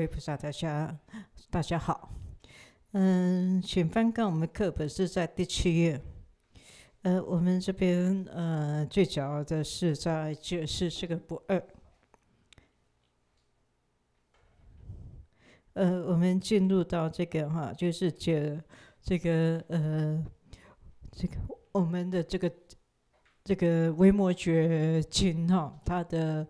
位菩萨，大家好。请翻看我们课本是在第7页。我们这边最主要的是在解释这个不二。我们进入到这个就是解这个我们的这个维摩诘经它的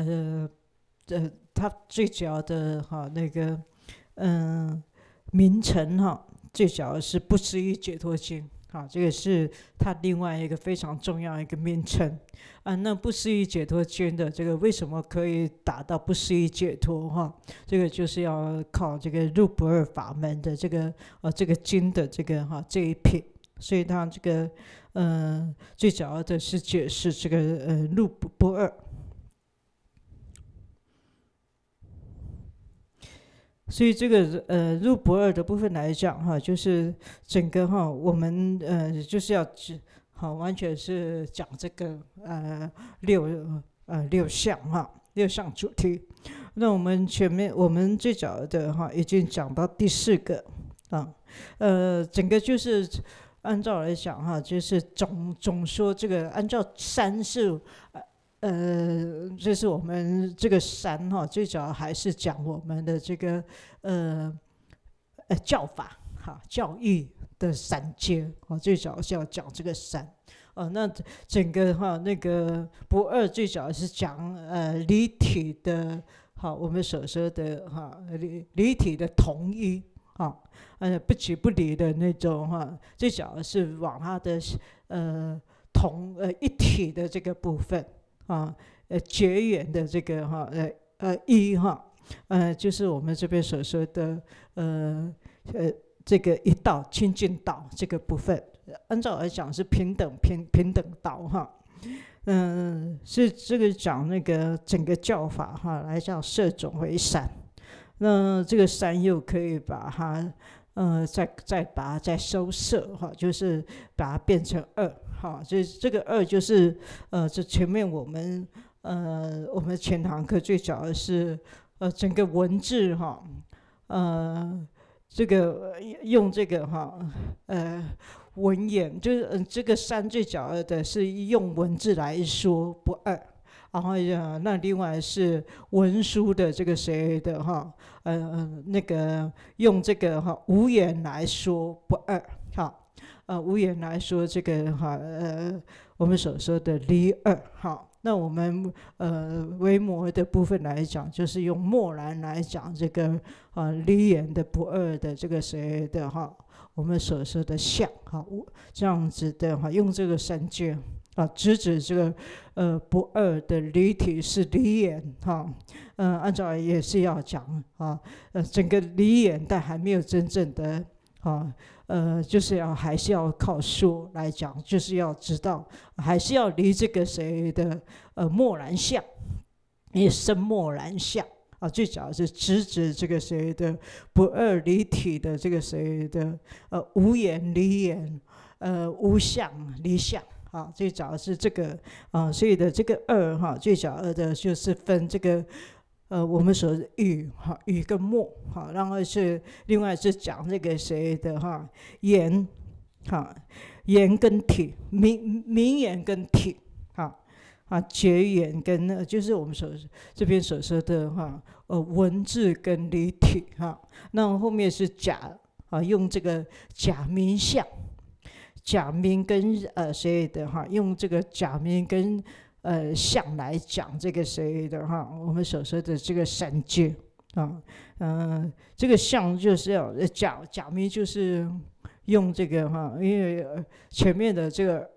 它最主要的那个名称最主要是不思议解脱经。这个是它另外一个非常重要一个名称那不思议解脱经的这个为什么可以达到不思议解脱这个就是要靠这个入不二法门的这个经的这一品，所以它这个最主要的是解释这个入不二。所以这个入不二的部分来讲就是整个我们就是要完全是讲这个六项主题。那我们前面我们最早的已经讲到第4个整个就是按照来讲就是总说这个按照三是就是我们这个三最主要还是讲我们的这个教法教义的三阶最主要是要讲这个三那整个那个不二最主要是讲离体的我们所说的离体的同一不即不离的那种最主要是往它的一体的这个部分结缘的这个一就是我们这边所说的这个一道清净道这个部分，按照来讲是平等道是这个讲那个整个教法来讲摄种为三，那这个三又可以把它再把它再收摄就是把它变成二这个二就是这前面我们前堂课最主要的是整个文字这个用这个文言，就是这个三最主要的是用文字来说不二，然后那另外是文书的这个谁的那个用这个无言来说不二无言来说这个我们所说的离二那我们维摩的部分来讲，就是用默然来讲这个离言的不二的这个谁的我们所说的相这样子的用这个三界直指这个不二的离体是离言按照也是要讲整个离言，但还没有真正的就是还是要靠说来讲，就是要知道还是要离这个谁的默然相，也生默然相最主要是直指这个谁的不二离体的这个谁的无言离言无相离相最主要是这个所以的这个二最主要的就是分这个我们说语跟默然后是另外是讲这个谁的言言跟体名言跟体结言跟就是我们这边所说的文字跟离体那后面是假用这个假名相，假名跟谁的用这个假名跟相来讲这个谁的我们所说的这个三界这个相就是要假名就是用这个因为前面的这个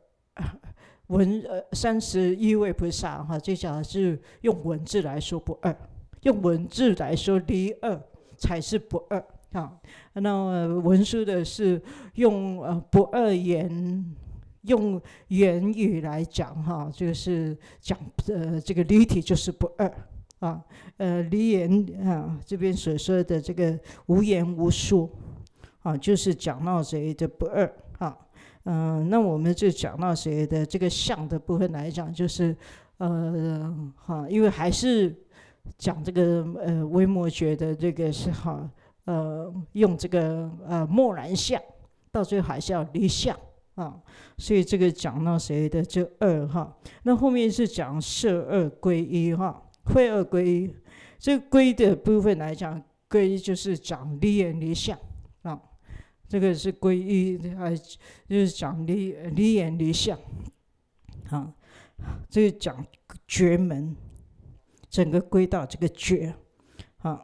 31位菩萨最主要是用文字来说不二，用文字来说离二才是不二那文殊的是用不二言，用言语来讲就是讲这个离体就是不二离言这边所说的这个无言无说就是讲到谁的不二那我们就讲到谁的这个相的部分来讲，就是因为还是讲这个维摩诘的这个是哈用这个默然相，到最后还是要离相啊。所以这个讲到谁的这二哈，那后面是讲摄二归一哈，会二归一。这个归的部分来讲，归就是讲离言离相啊，这个是归一，就是讲离言离相啊。这个讲觉门，整个归到这个觉啊。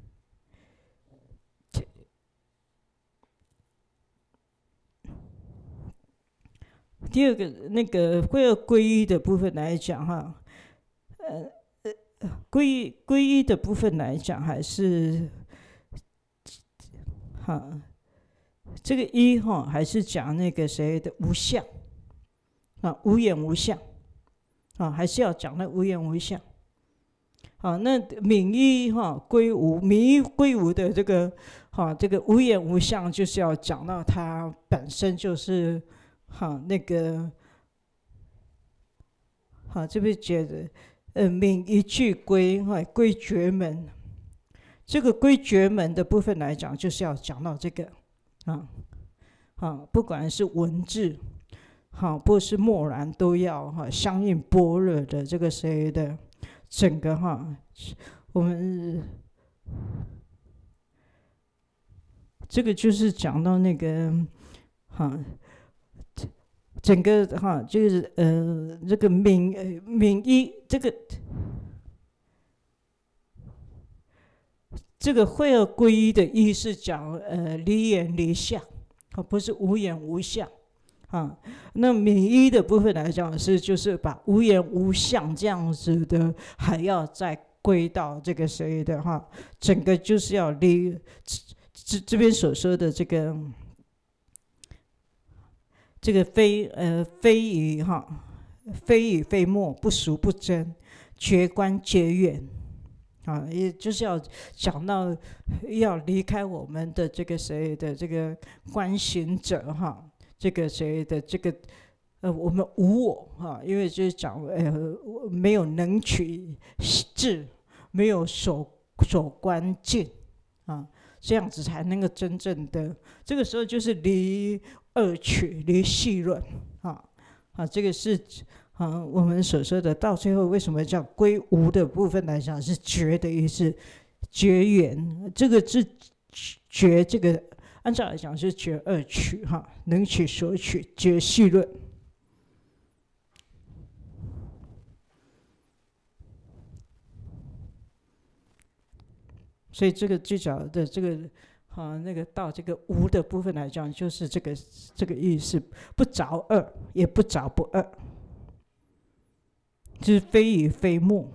第二个那个会二归一的部分来讲哈，归一的部分来讲还是哈，这个一哈还是讲那个谁的无相啊，无眼无相啊，还是要讲那无眼无相。啊，那泯一哈归无，泯一归无的这个这个无眼无相，就是要讲到它本身就是那个这边觉得泯一句归归觉门，这个归觉门的部分来讲，就是要讲到这个不管是文字或是默然，都要相应般若的这个谁的整个我们这个就是讲到那个整个就是这个泯一这个会二归一的一是讲离言离相不是无眼无相那泯一的部分来讲就是把无眼无相这样子的，还要再归到这个谁的整个就是要离这边所说的这个非以非末，不俗不真，绝观绝远也就是要讲到要离开我们的这个谁的这个观行者这个谁的这个我们无我因为就是讲没有能取智，没有所观境这样子才能够真正的，这个时候就是离二取，离细论这个是我们所说的到最后为什么叫归无的部分来讲是觉的意思，觉远，这个是觉，这个按照来讲是觉二取能取所取，觉细论。所以这个最早的这个那个到这个无的部分来讲，就是这个意思，不着二，也不着不二，就是非以非末。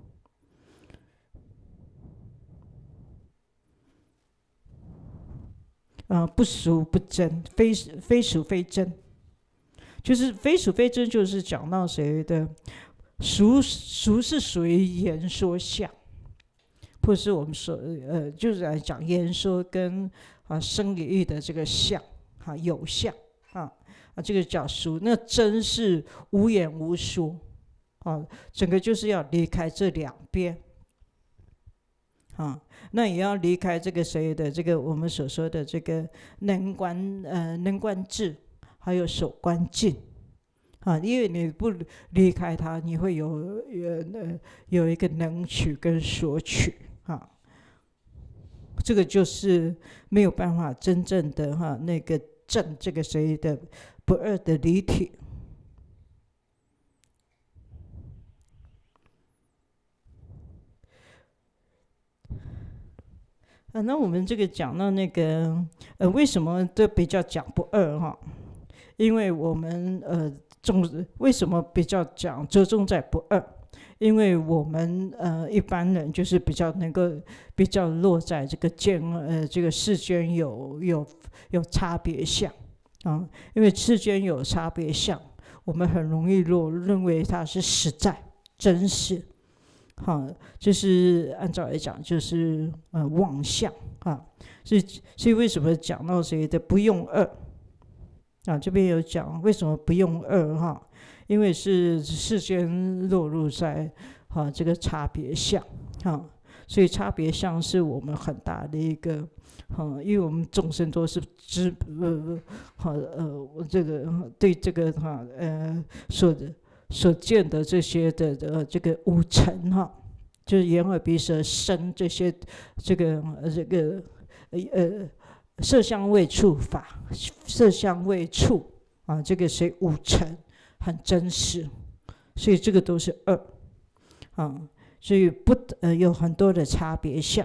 不俗不真，非俗非真，就是非俗非真，就是讲到谁的俗是属于言说相，或是我们说就是来讲言说跟生理意的这个相有相这个叫俗。那真是无言无说整个就是要离开这两边那也要离开这个谁的这个我们所说的这个能观智，还有所观境因为你不离开它，你会有一个能取跟所取这个就是没有办法真正的那个证这个谁的不二的离体。那我们这个讲到那个为什么都比较讲不二因为我们为什么比较讲着重在不二？因为我们一般人就是比较能够比较落在这个这个世间有差别相因为世间有差别相，我们很容易认为它是实在真实就是按照来讲就是妄相所以为什么讲到谁的不用二这边有讲为什么不用二因为是世间落入在这个差别相哈，所以差别相是我们很大的一个，因为我们众生都是这个对这个所见的这些的这个五尘哈，就是眼耳鼻舌身这些这个色香味触法，色香味触啊，这个是五尘很真实，所以这个都是二啊，所以有很多的差别相。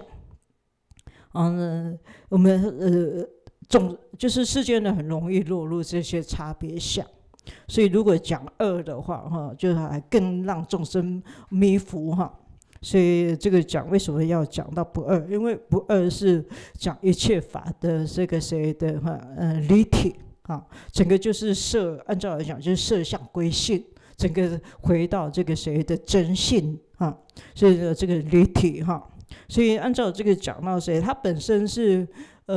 我们就是世间人很容易落入这些差别相，所以如果讲二的话，就还更让众生迷伏哈。所以这个讲为什么要讲到不二？因为不二是讲一切法的这个谁的离体啊，整个就是按照来讲就是色相归性，整个回到这个谁的真性啊，所以这个离体哈。所以按照这个讲到谁，它本身是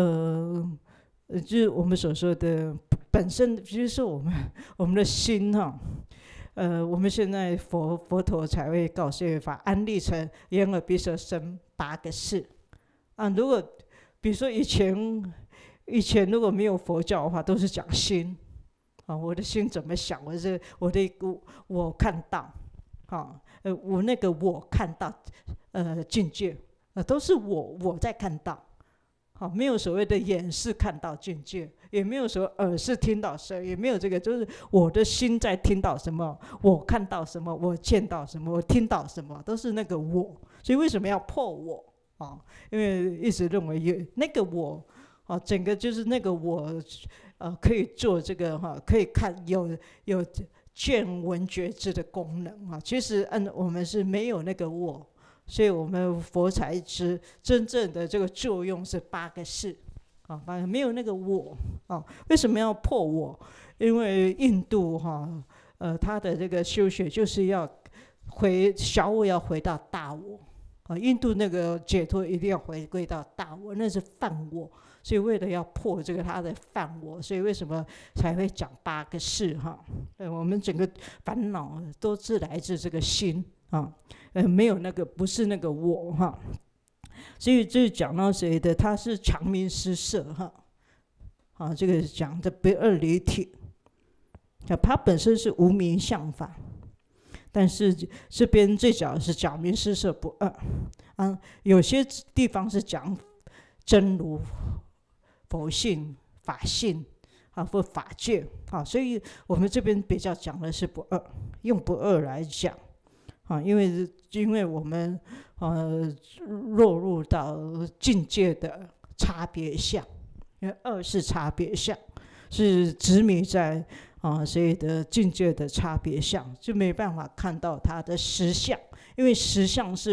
就是我们所说的本身，就是我们的心哈。我们现在佛陀才会告诉法安立成眼耳鼻舌身8个识啊。如果比如说以前如果没有佛教的话，都是讲心啊，我的心怎么想，我看到啊，我那个我看到境界都是我在看到。好，没有所谓的眼是看到境界，也没有说耳是听到声，也没有这个，就是我的心在听到什么，我看到什么，我见到什么，我听到什么，都是那个我。所以为什么要破我啊？因为一直认为有那个我啊，整个就是那个我，可以做这个可以看有见闻觉知的功能啊。其实我们是没有那个我。所以我们佛才知真正的这个作用是8个识啊，没有那个我啊。为什么要破我？因为印度他的这个修学就是要小我要回到大我啊，印度那个解脱一定要回归到大我，那是泛我。所以为了要破这个他的泛我，所以为什么才会讲8个识哈？我们整个烦恼都是来自这个心啊。没有那个，不是那个我哈，所以这讲到谁的，他是常名失色哈，这个讲的不二离体，它本身是无名相法，但是这边最讲的是讲名失色不二啊，有些地方是讲真如、佛性、法性啊或法界啊，所以我们这边比较讲的是不二，用不二来讲。因为我们落入到境界的差别相，因为二是差别相，是执迷在所以的境界的差别相，就没办法看到它的实相，因为实相是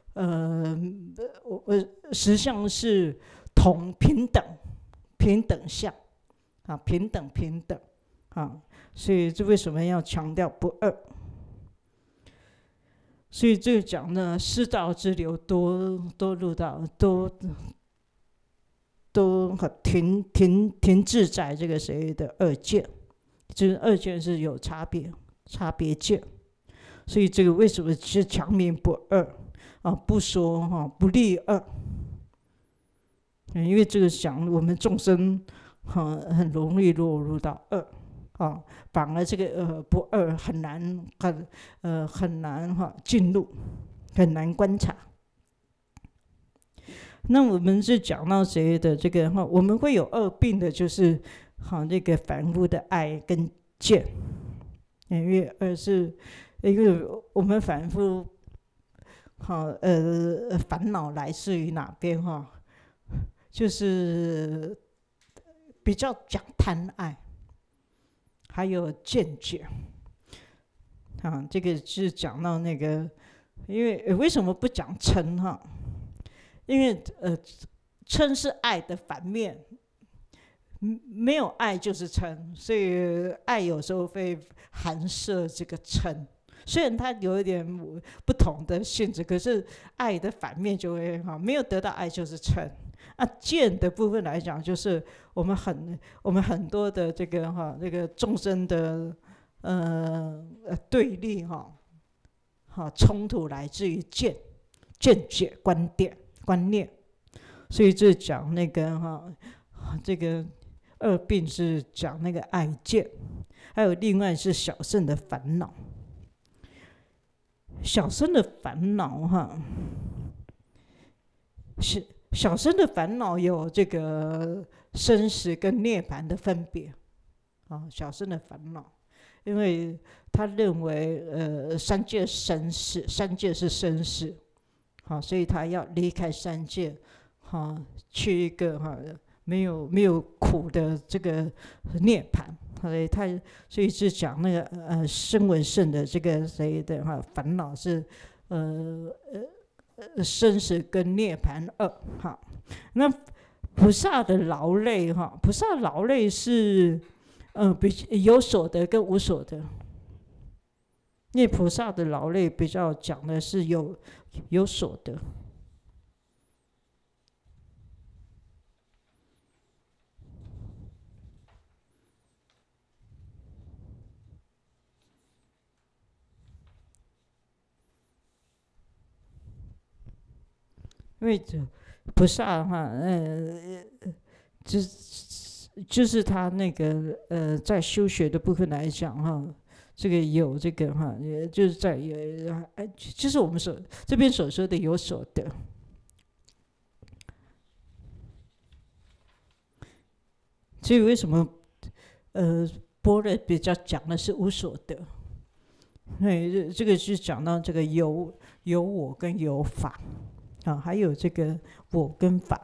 实相是平等相啊，平等啊，所以这为什么要强调不二？所以这个讲呢，师道之流都入到都停滞在这个谁的二见，就是二见是有差别见，所以这个为什么是强名不二啊？不说不立二，因为这个讲我们众生很容易落入到二。反而这个不二很难进入，很难观察。那我们是讲到谁的这个我们会有二病的，就是这个凡夫的爱跟见，因为我们凡夫烦恼来自于哪边就是比较讲贪爱。还有见解这个是讲到那个，因为为什么不讲嗔因为嗔是爱的反面，没有爱就是嗔，所以爱有时候会含摄这个嗔。虽然它有一点不同的性质，可是爱的反面就会没有得到爱就是嗔。见的部分来讲，就是我们很多的这个众生的对立冲突来自于见， 见解、观点、观念。所以这讲那个这个二病是讲那个爱见，还有另外是小圣的烦恼。小圣的烦恼是小圣的烦恼有这个生死跟涅槃的分别小圣的烦恼，因为他认为三界生死，三界是生死所以他要离开三界去一个没有苦的这个涅槃。所以是讲那个声闻圣的这个谁的烦恼是生死跟涅槃二。那菩萨的劳累菩萨劳累是有所得跟无所得。因为菩萨的劳累比较讲的是有所得。因为菩萨就是他那个在修学的部分来讲这个有这个就是就是我们这边所说的有所得。所以为什么般若比较讲的是无所得？这个是讲到这个有我跟有法还有这个我跟法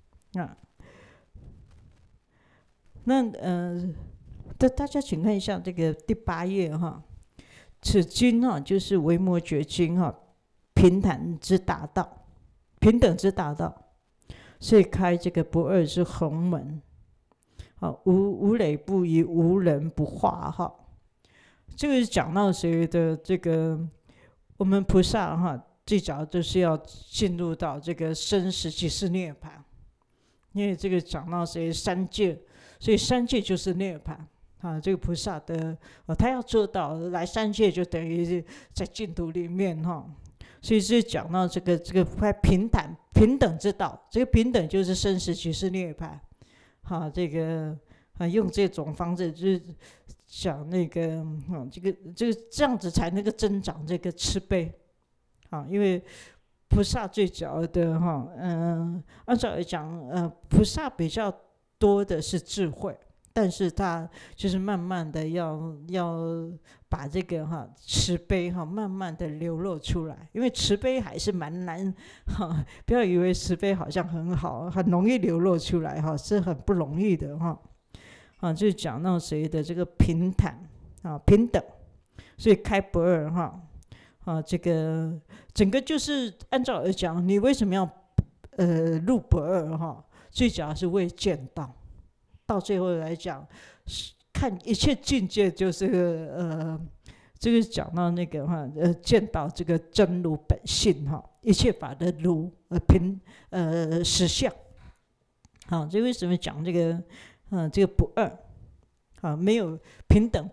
那大家请看一下这个第8页此经就是维摩诘经平坦之大道，平等之大道，所以开这个不二之弘门无累不疑，无人不化这个是讲到谁的这个我们菩萨最早就是要进入到这个生死即是涅槃。因为这个讲到谁三界，所以三界就是涅槃这个菩萨的他要做到来三界，就等于在净土里面所以是讲到这个平等之道。这个平等就是生死即是涅槃这个用这种方式就是讲那个这样子才能够增长这个慈悲因为菩萨最早的按照来讲菩萨比较多的是智慧，但是他就是慢慢的要把这个慈悲慢慢的流露出来。因为慈悲还是蛮难不要以为慈悲好像很好，很容易流露出来是很不容易的就是讲到谁的这个平坦平等，所以开不二这个整个就是按照而讲，你为什么要入不二最主要是为见道。到最后来讲，看一切境界就是这个讲到那个见到这个真如本性一切法的如实相这为什么讲这个这个不二没有平等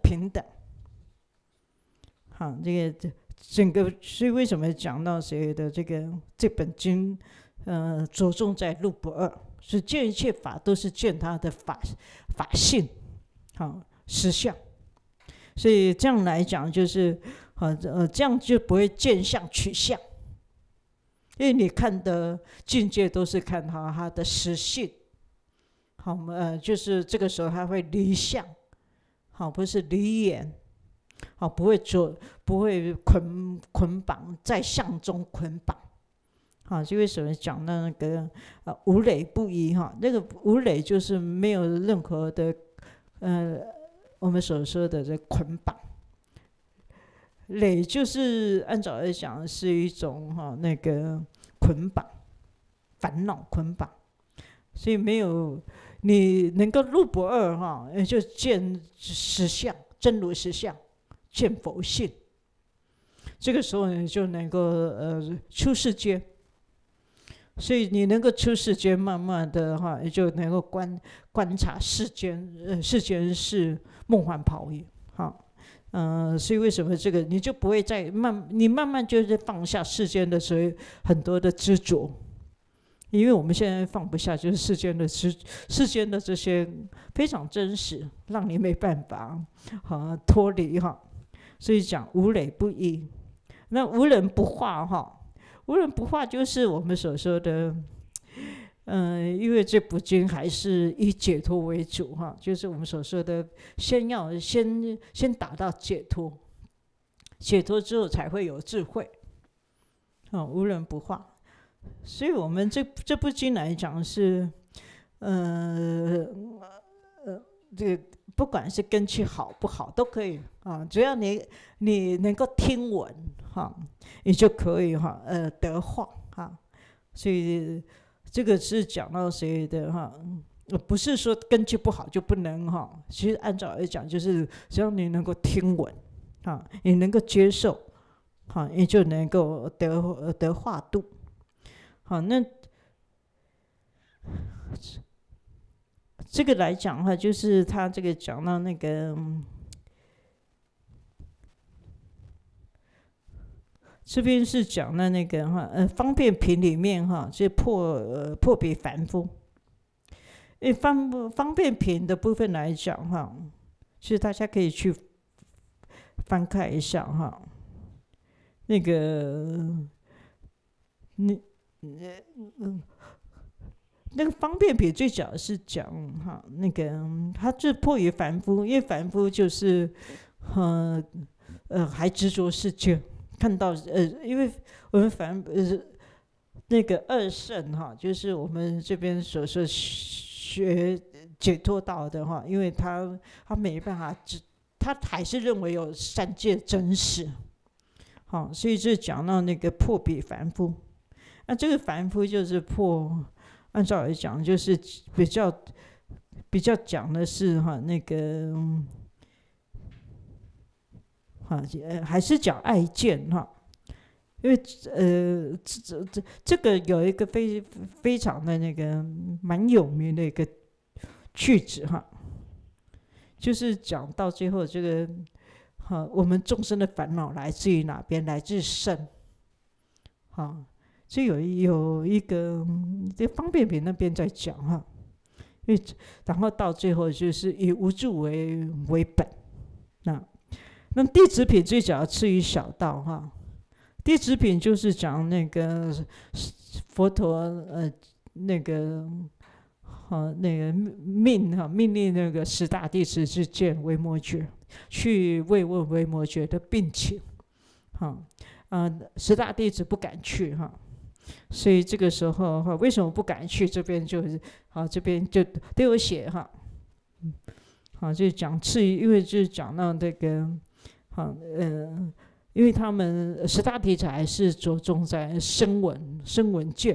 这个整个，所以为什么讲到谁的这本经着重在入不二，是见一切法都是见他的法性实相。所以这样来讲就是这样就不会见相取相，因为你看的境界都是看他的实性就是这个时候他会离相不是离眼不会捆绑在相中捆绑就为什么讲到那个无累不疑那个无累就是没有任何的我们所说的这捆绑。累就是按照来讲是一种那个捆绑，烦恼捆绑。所以没有你能够入不二就见实相，真如实相，见佛性。这个时候你就能够出世间。所以你能够出世间，慢慢的你就能够观察世间，世间是梦幻泡影所以为什么这个你就不会你慢慢就是放下世间的所有很多的执着，因为我们现在放不下就是世间的这些非常真实，让你没办法脱离哈。所以讲无累不依，那无人不化哈，无人不化就是我们所说的。因为这部经还是以解脱为主哈，就是我们所说的，先达到解脱，解脱之后才会有智慧，无人不化。所以我们这部经来讲是，这个不管是根器好不好都可以啊，只要你能够听闻哈，你就可以得化哈，所以。这个是讲到谁的哈？不是说根基不好就不能哈。其实按照来讲，就是只要你能够听闻，你能够接受，你就能够得化度。好，那这个来讲哈，就是他这个讲到那个。这边是讲的那个方便品里面是破彼凡夫。方便品的部分来讲其实大家可以去翻看一下那个那个方便品最主要是讲那个他就破于凡夫，因为凡夫就是还执着世界。看到因为我们那个二圣就是我们这边所说学解脱道的因为他没办法，他还是认为有三界真实，所以就讲到那个破彼凡夫。那这个凡夫就是按照来讲就是比较讲的是那个。还是讲爱见因为这个有一个非常的那个蛮有名的一个句子就是讲到最后这个我们众生的烦恼来自于哪边？来自身所以有一个这方便品那边在讲因为然后到最后就是以无住为本那弟子品最讲次于小道弟子品就是讲那个佛陀那个命令那个十大弟子去见维摩诘，去慰问维摩诘的病情十大弟子不敢去所以这个时候为什么不敢去？这边就是这边就都有写就讲次于，因为就是讲到这个。因为他们十大弟子还是着重在声闻见。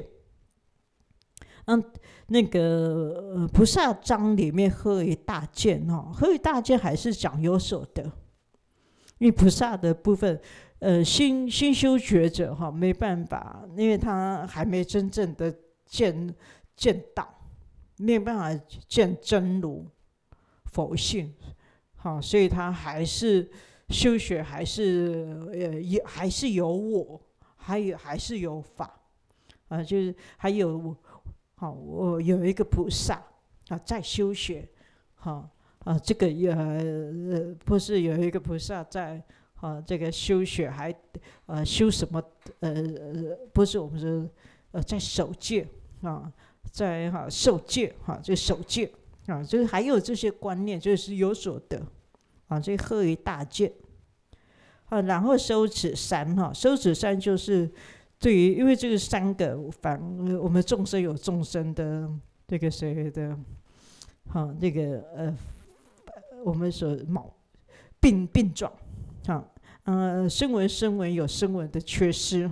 那个菩萨章里面何以大见何以大见还是讲有所得，因为菩萨的部分，新修觉者没办法，因为他还没真正的见道，没有办法见真如佛性，所以他还是。修学还是有我，还是有法就是还有我有一个菩萨在修学这个不是有一个菩萨在这个修学还修什么不是我们说在守戒在受戒就守戒就是还有这些观念，就是有所得这何以大见然后修持三修持三就是对于，因为这个三个我们众生有众生的这个谁的那个我们所病状声闻有声闻的缺失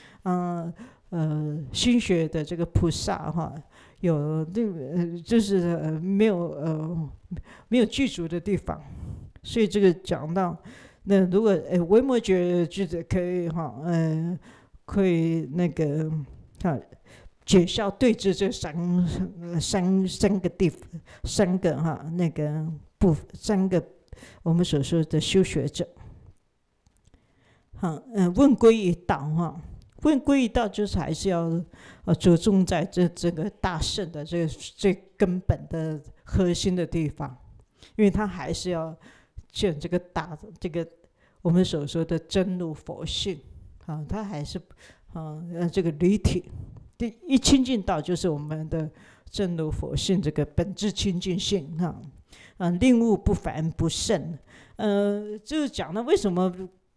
心学的这个菩萨有就是没有具足的地方。所以这个讲到，那如果维摩诘句子可以可以那个解消对治这三个地方，三个那个三个我们所说的修学者。问归一道哈，问归一道就是还是要着重在这个大圣的这个最根本的核心的地方，因为他还是要见这个这个我们所说的真如佛性啊，他还是这个离体。一清净道就是我们的真如佛性这个本质清净性哈。令物不凡不胜，就是讲了为什么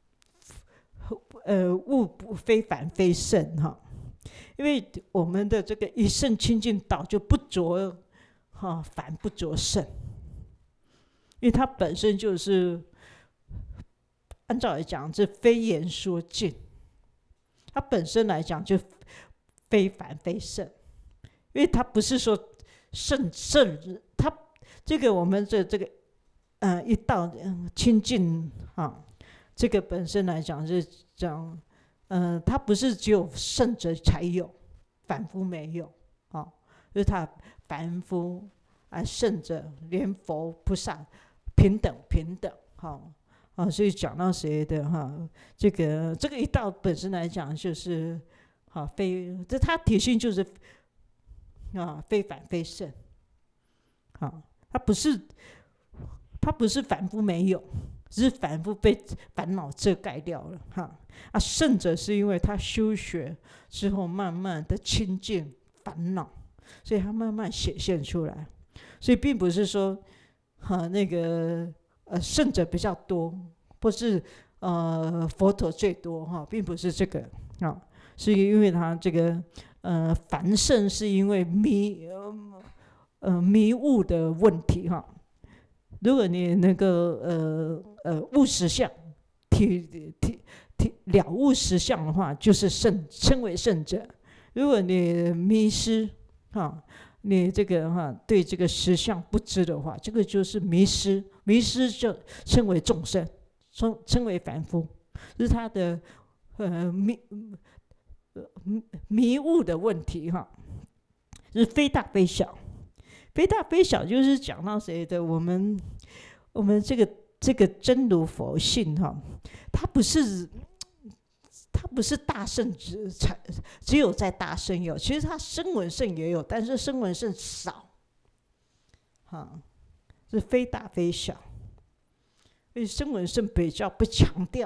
物不非凡非圣哈，因为我们的这个一圣清净道就不着凡不着圣，因为它本身就是按照来讲是非言说尽，它本身来讲就非凡非圣，因为它不是说圣，它这个我们这个一道清净这个本身来讲是讲它不是只有圣者才有，凡夫没有就是他凡夫圣者连佛菩萨平等所以讲到谁的这个一道本身来讲就是这它体性就是非凡非圣它不是凡夫没有，只是凡夫被烦恼遮盖掉了圣者是因为他修学之后慢慢的清净烦恼，所以他慢慢显现出来，所以并不是说那个圣者比较多，或是佛陀最多并不是这个是因为他这个凡圣是因为迷悟的问题如果你那个悟实相了悟实相的话，就是称为圣者。如果你迷失你这个对这个实相不知的话，这个就是迷失就称为众生，称为凡夫，这是他的迷悟的问题是非大非小。非大非小就是讲到谁的我们这个真如佛性它不是大圣只有在大圣有，其实它声闻圣也有，但是声闻圣少是非大非小，所以声闻圣比较不强调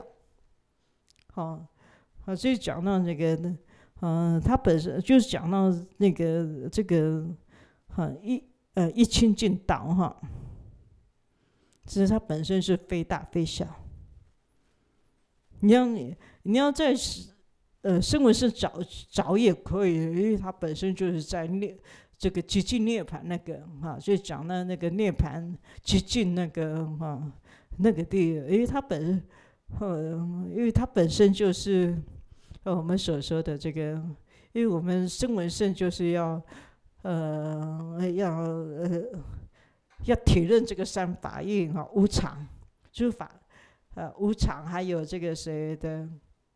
所以讲到那个它本身就是讲到那个这个一清净道只是它本身是非大非小。你要在声闻圣找也可以，因为它本身就是在这个极尽涅槃那个所以讲到那个涅槃极尽那个地，因为它本身就是我们所说的这个，因为我们声闻圣就是要体认这个三法印无常诸法无常，还有这个谁的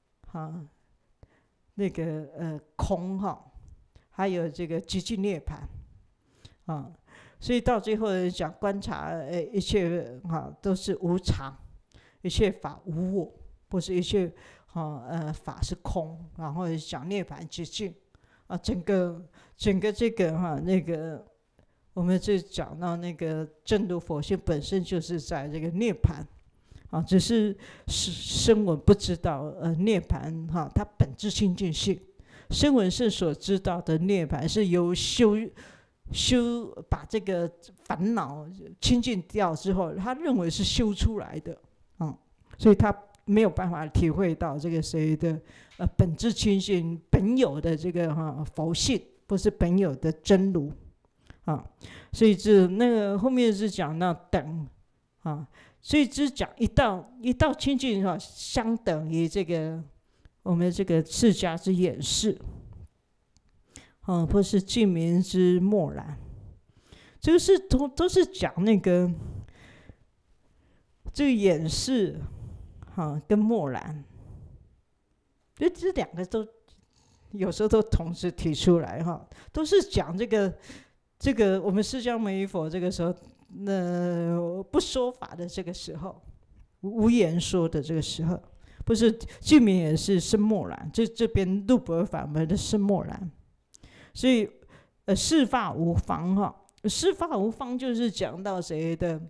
那个空还有这个极尽涅槃所以到最后讲观察一切都是无常，一切法无我，不是一切法是空，然后讲涅槃极尽整个这个那个我们就讲到那个真如佛性本身就是在这个涅槃只是声闻不知道涅槃它本质清净性，声闻圣所知道的涅槃是由修把这个烦恼清净掉之后，他认为是修出来的所以他没有办法体会到这个谁的本质清净本有的这个佛性，不是本有的真如所以那个后面是讲到等所以只讲一道清净相等于这个我们这个释迦之眼识或是净明之默然，这个是都是讲那个这个眼识跟默然，所以这两个都有时候都同时提出来都是讲这个我们释迦牟尼佛这个时候不说法的这个时候，无言说的这个时候，不是净名也是生默然，这边入不二法门的生默然，所以事法无方哈，事法无方就是讲到谁的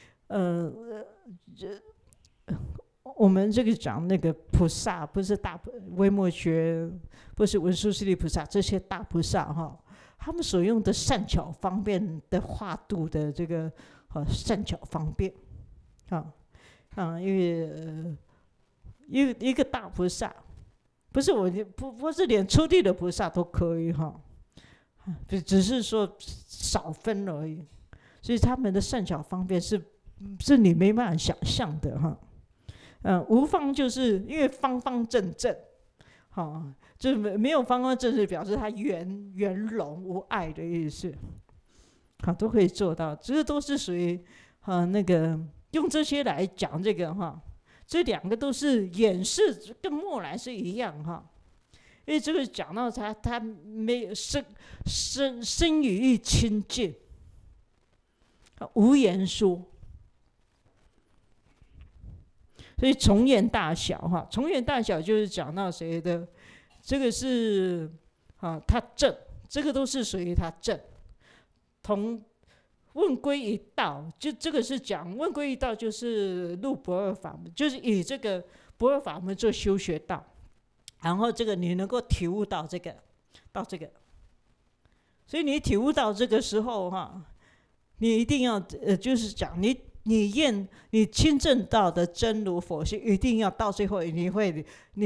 我们这个讲那个菩萨，不是大维摩诘，不是文殊师利菩萨，这些大菩萨哈，他们所用的善巧方便的化度的这个善巧方便因为一个大菩萨，不是不是连出地的菩萨都可以哈，只是说少分而已，所以他们的善巧方便是你没办法想象的哈。无方就是因为方方正正，就是没有方方正正，表示它圆融无碍的意思，都可以做到。这都是属于那个用这些来讲这个哈，这两个都是演示，跟默然是一样哈。因为这个讲到他没有生语意清净，无言说。所以从言大小哈，从言大小就是讲到谁的，这个是他正，这个都是属于他正。同问归一道，就这个是讲问归一道，就是入不二法门，就是以这个不二法门做修学道，然后这个你能够体悟到这个，所以你体悟到这个时候哈，你一定要就是讲你亲证到的真如佛性，一定要到最后你会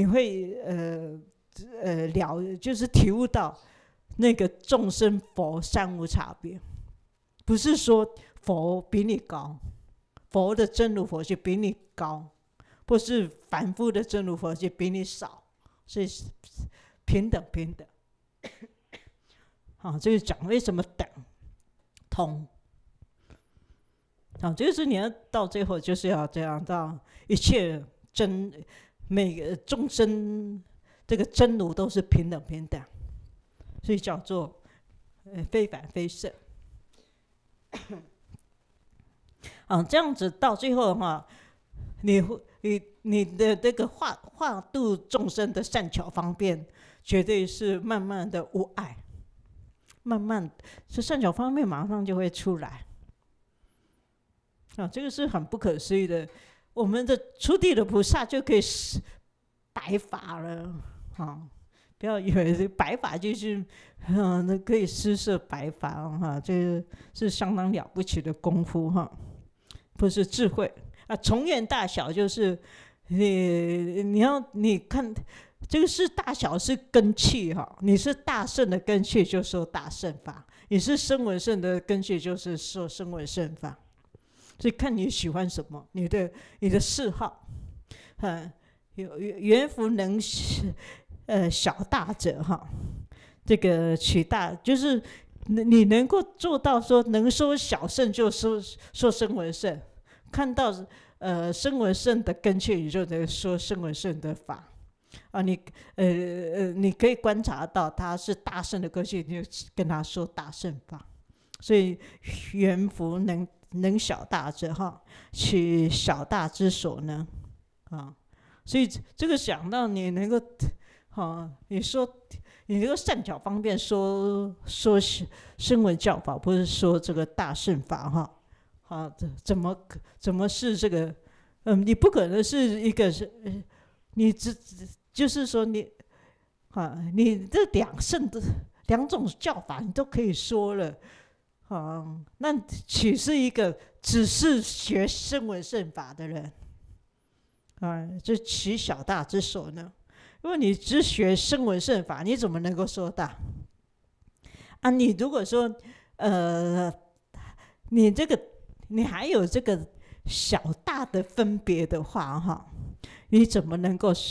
就是体悟到那个众生佛三无差别，不是说佛比你高，佛的真如佛性比你高，不是凡夫的真如佛性比你少，所以平等。这个讲为什么等同。就是你要到最后，就是要这样到一切每个众生这个真如都是平等，所以叫做非凡非圣。这样子到最后的话，你的这个化度众生的善巧方便，绝对是慢慢的无碍，这善巧方便马上就会出来。这个是很不可思议的，我们的出地的菩萨就可以白法了不要以为白法就是可以施设白法这个是相当了不起的功夫不是智慧从言大小就是你看这个是大小是根器你是大圣的根器就说大圣法，你是声闻圣的根器就是说声闻圣法。所以看你喜欢什么，你的嗜好，缘福能小大者这个取大就是你能够做到说能说小圣就说声闻圣，看到声闻圣的根器，你就能说声闻圣的法你可以观察到他是大圣的根器，你就跟他说大圣法。所以缘福能小大者取小大之所能所以这个想到你能够你说你能够善巧方便说声闻教法，不是说这个大圣法怎么是这个你不可能是一个你就是说你这两种教法你都可以说了那岂是一个只是学声闻圣法的人这取小大之所呢？如果你只学声闻圣法，你怎么能够说大你如果说你还有这个小大的分别的话你怎么能够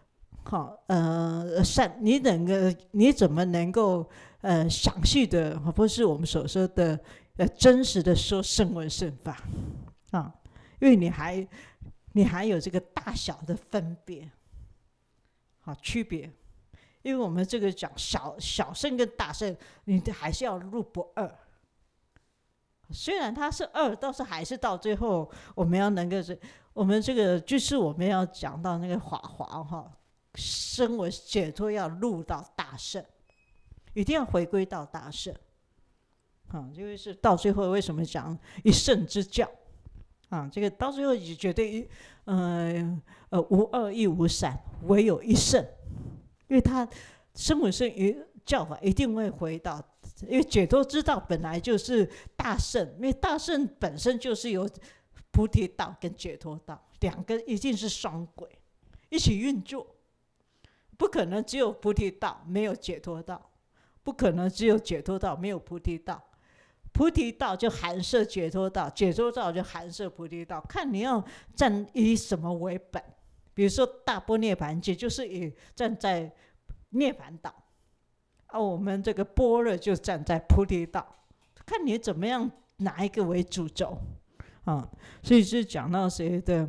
你怎么能够详细的不是我们所说的真实的说声闻圣法因为你还有这个大小的分别区别，因为我们这个讲小圣跟大圣，你还是要入不二虽然它是二，但是还是到最后我们要能够我们这个就是我们要讲到那个法华哈，生为解脱要入到大圣，一定要回归到大圣。就是到最后为什么讲一圣之教这个到最后也绝对无二亦无三，唯有一圣，因为他声闻圣教法一定会回到，因为解脱之道本来就是大圣，因为大圣本身就是有菩提道跟解脱道，两个一定是双轨一起运作，不可能只有菩提道没有解脱道，不可能只有解脱道没有菩提道，菩提道就含摄解脱道，解脱道就含摄菩提道，看你要以什么为本。比如说大般涅槃经就是站在涅槃道我们这个般若就站在菩提道，看你怎么样哪一个为主轴所以是讲到谁的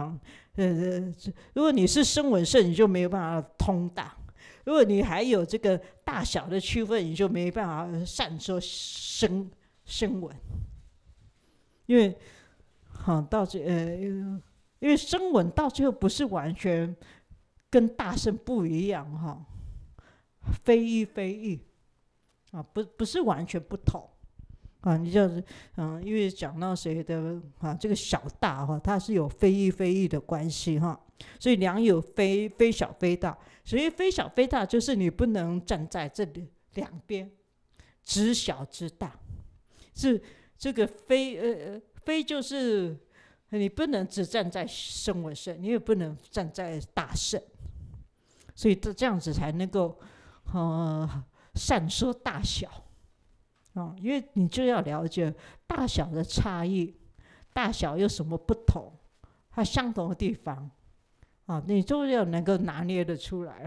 如果你是声闻圣，你就没有办法通大；如果你还有这个大小的区分，你就没办法善说声闻。因为因为声闻到最后不是完全跟大圣不一样非一非异不是完全不同你就是因为讲到谁的这个小大它是有非一非异的关系所以良有非小非大，所以非小非大就是你不能站在这里两边，知小知大，是这个非就是你不能只站在声闻圣，你也不能站在大圣，所以这样子才能够善说大小因为你就要了解大小的差异，大小有什么不同，它相同的地方你都要能够拿捏得出来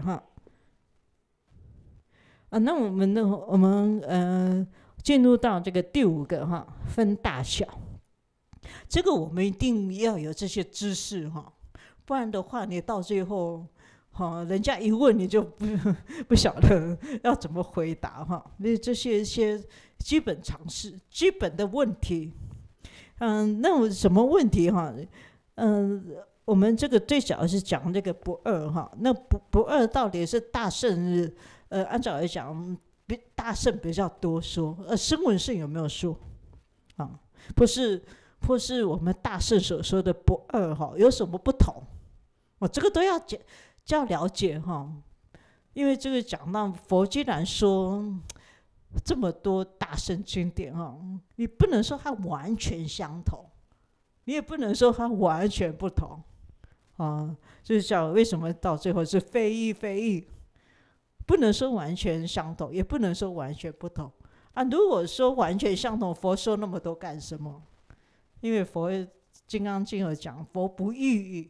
那我们进入到这个第五个分大小，这个我们一定要有这些知识不然的话你到最后人家一问你就不晓得要怎么回答因为这些一些基本常识、基本的问题。那有什么问题我们这个最早是讲这个不二那不二到底是大圣按照来讲大圣比较多说，声闻圣有没有说不是我们大圣所说的不二有什么不同这个都要了解因为这个讲到佛既然说这么多大圣经典你不能说它完全相同，你也不能说它完全不同就是讲为什么到最后是非一非异，不能说完全相同，也不能说完全不同如果说完全相同，佛说那么多干什么？因为佛金刚经有讲佛不异语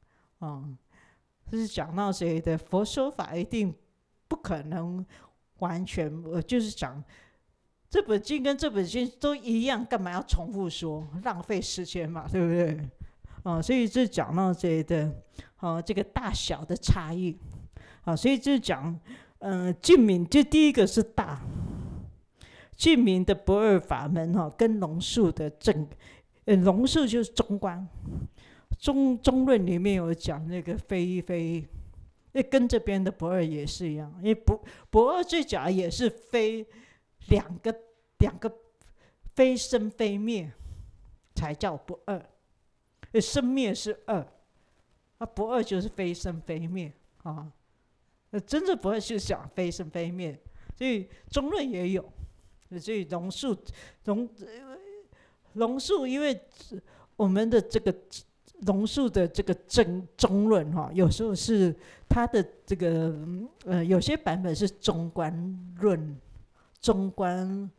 就是讲到谁的佛说法一定不可能完全就是讲这本经跟这本经都一样，干嘛要重复说，浪费时间嘛，对不对所以这讲到谁的这个大小的差异所以就讲净明就第一个是大，净明的不二法门跟龙树的龙树就是中观中论里面有讲那个非一非异，跟这边的不二也是一样，因为不二最假也是非两个非生非灭才叫不二，生灭是二不二就是非生非灭真正不二是讲非生非灭，所以中论也有，所以龙树因为我们的这个龙树的这个中论有时候是它的这个有些版本是中观论、中观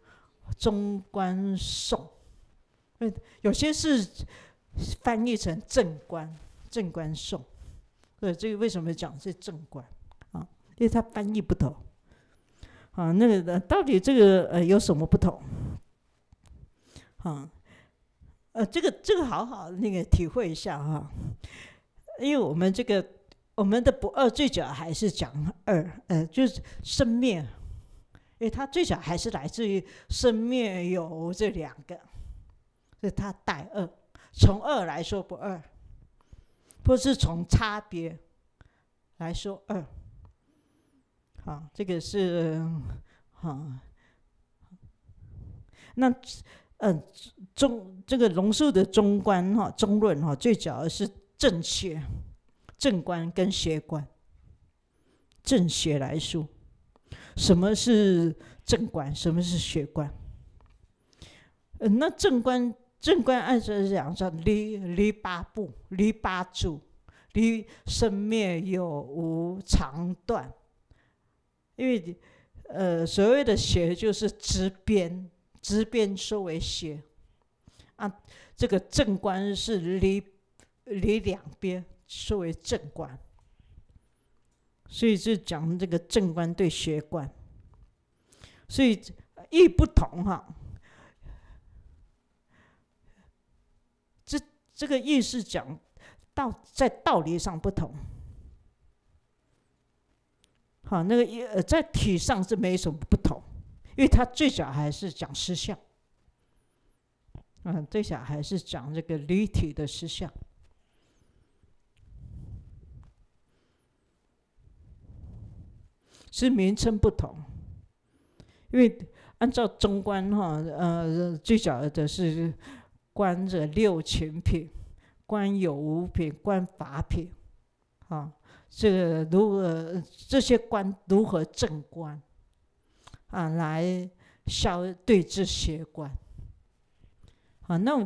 颂，有些是翻译成正观颂。对，这个为什么讲是正观因为它翻译不同那个到底这个有什么不同这个好好那个体会一下因为我们的不二最早还是讲二就是生灭，因为它最早还是来自于生灭有这两个所以它带二，从二来说不二，或是从差别来说二。好，这个是那这个龙树的中观中论最主要是正邪、正观跟邪观。正邪来说，什么是正观，什么是邪观？那正观按照讲叫离八部、离八住、离生灭有无常断。因为所谓的邪就是执边说为邪啊，这个正观是离两边说为正观，所以就讲这个正观对邪观，所以义不同这个义是讲在道理上不同。好，那个在体上是没什么不同，因为它最早还是讲实相，最早还是讲这个离体的实相，是名称不同。因为按照中观最早的是观着六情品，观有无品，观法品，这个这些观如何正观来对治邪观。那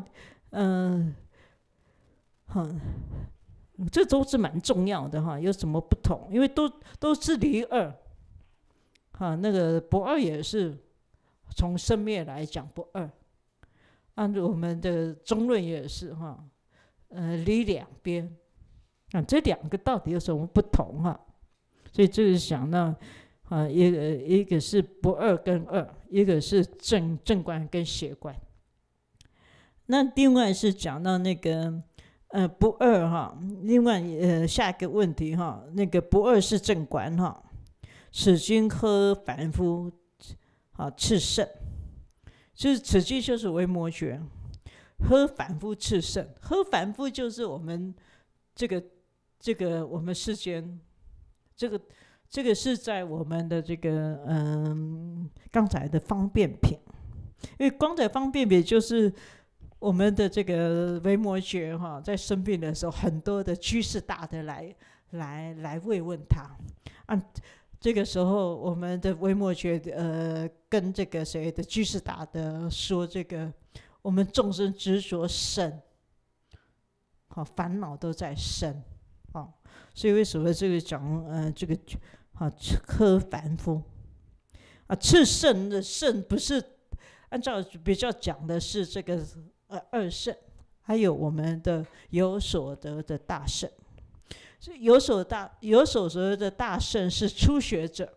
这都是蛮重要的有什么不同？因为都是离二那个不二也是从生灭来讲不二，按我们的中论也是离两边。这两个到底有什么不同所以这个想到一个是不二跟二，一个是正观跟邪观。那另外是讲到那个不二另外下一个问题那个不二是正观此经呵凡夫炽盛，就是此经就是维摩诘，呵凡夫炽盛，呵凡夫就是我们这个我们世间这个是在我们的这个刚才的方便品，因为刚才方便品就是我们的这个维摩诘在生病的时候，很多的居士大德来慰问他这个时候我们的维摩诘跟这个谁的居士大德说，这个我们众生执着身烦恼都在身所以为什么这个讲这个呵凡夫炽盛的盛不是按照比较讲的是这个二圣，还有我们的有所得的大圣。有所得的大圣是初学者，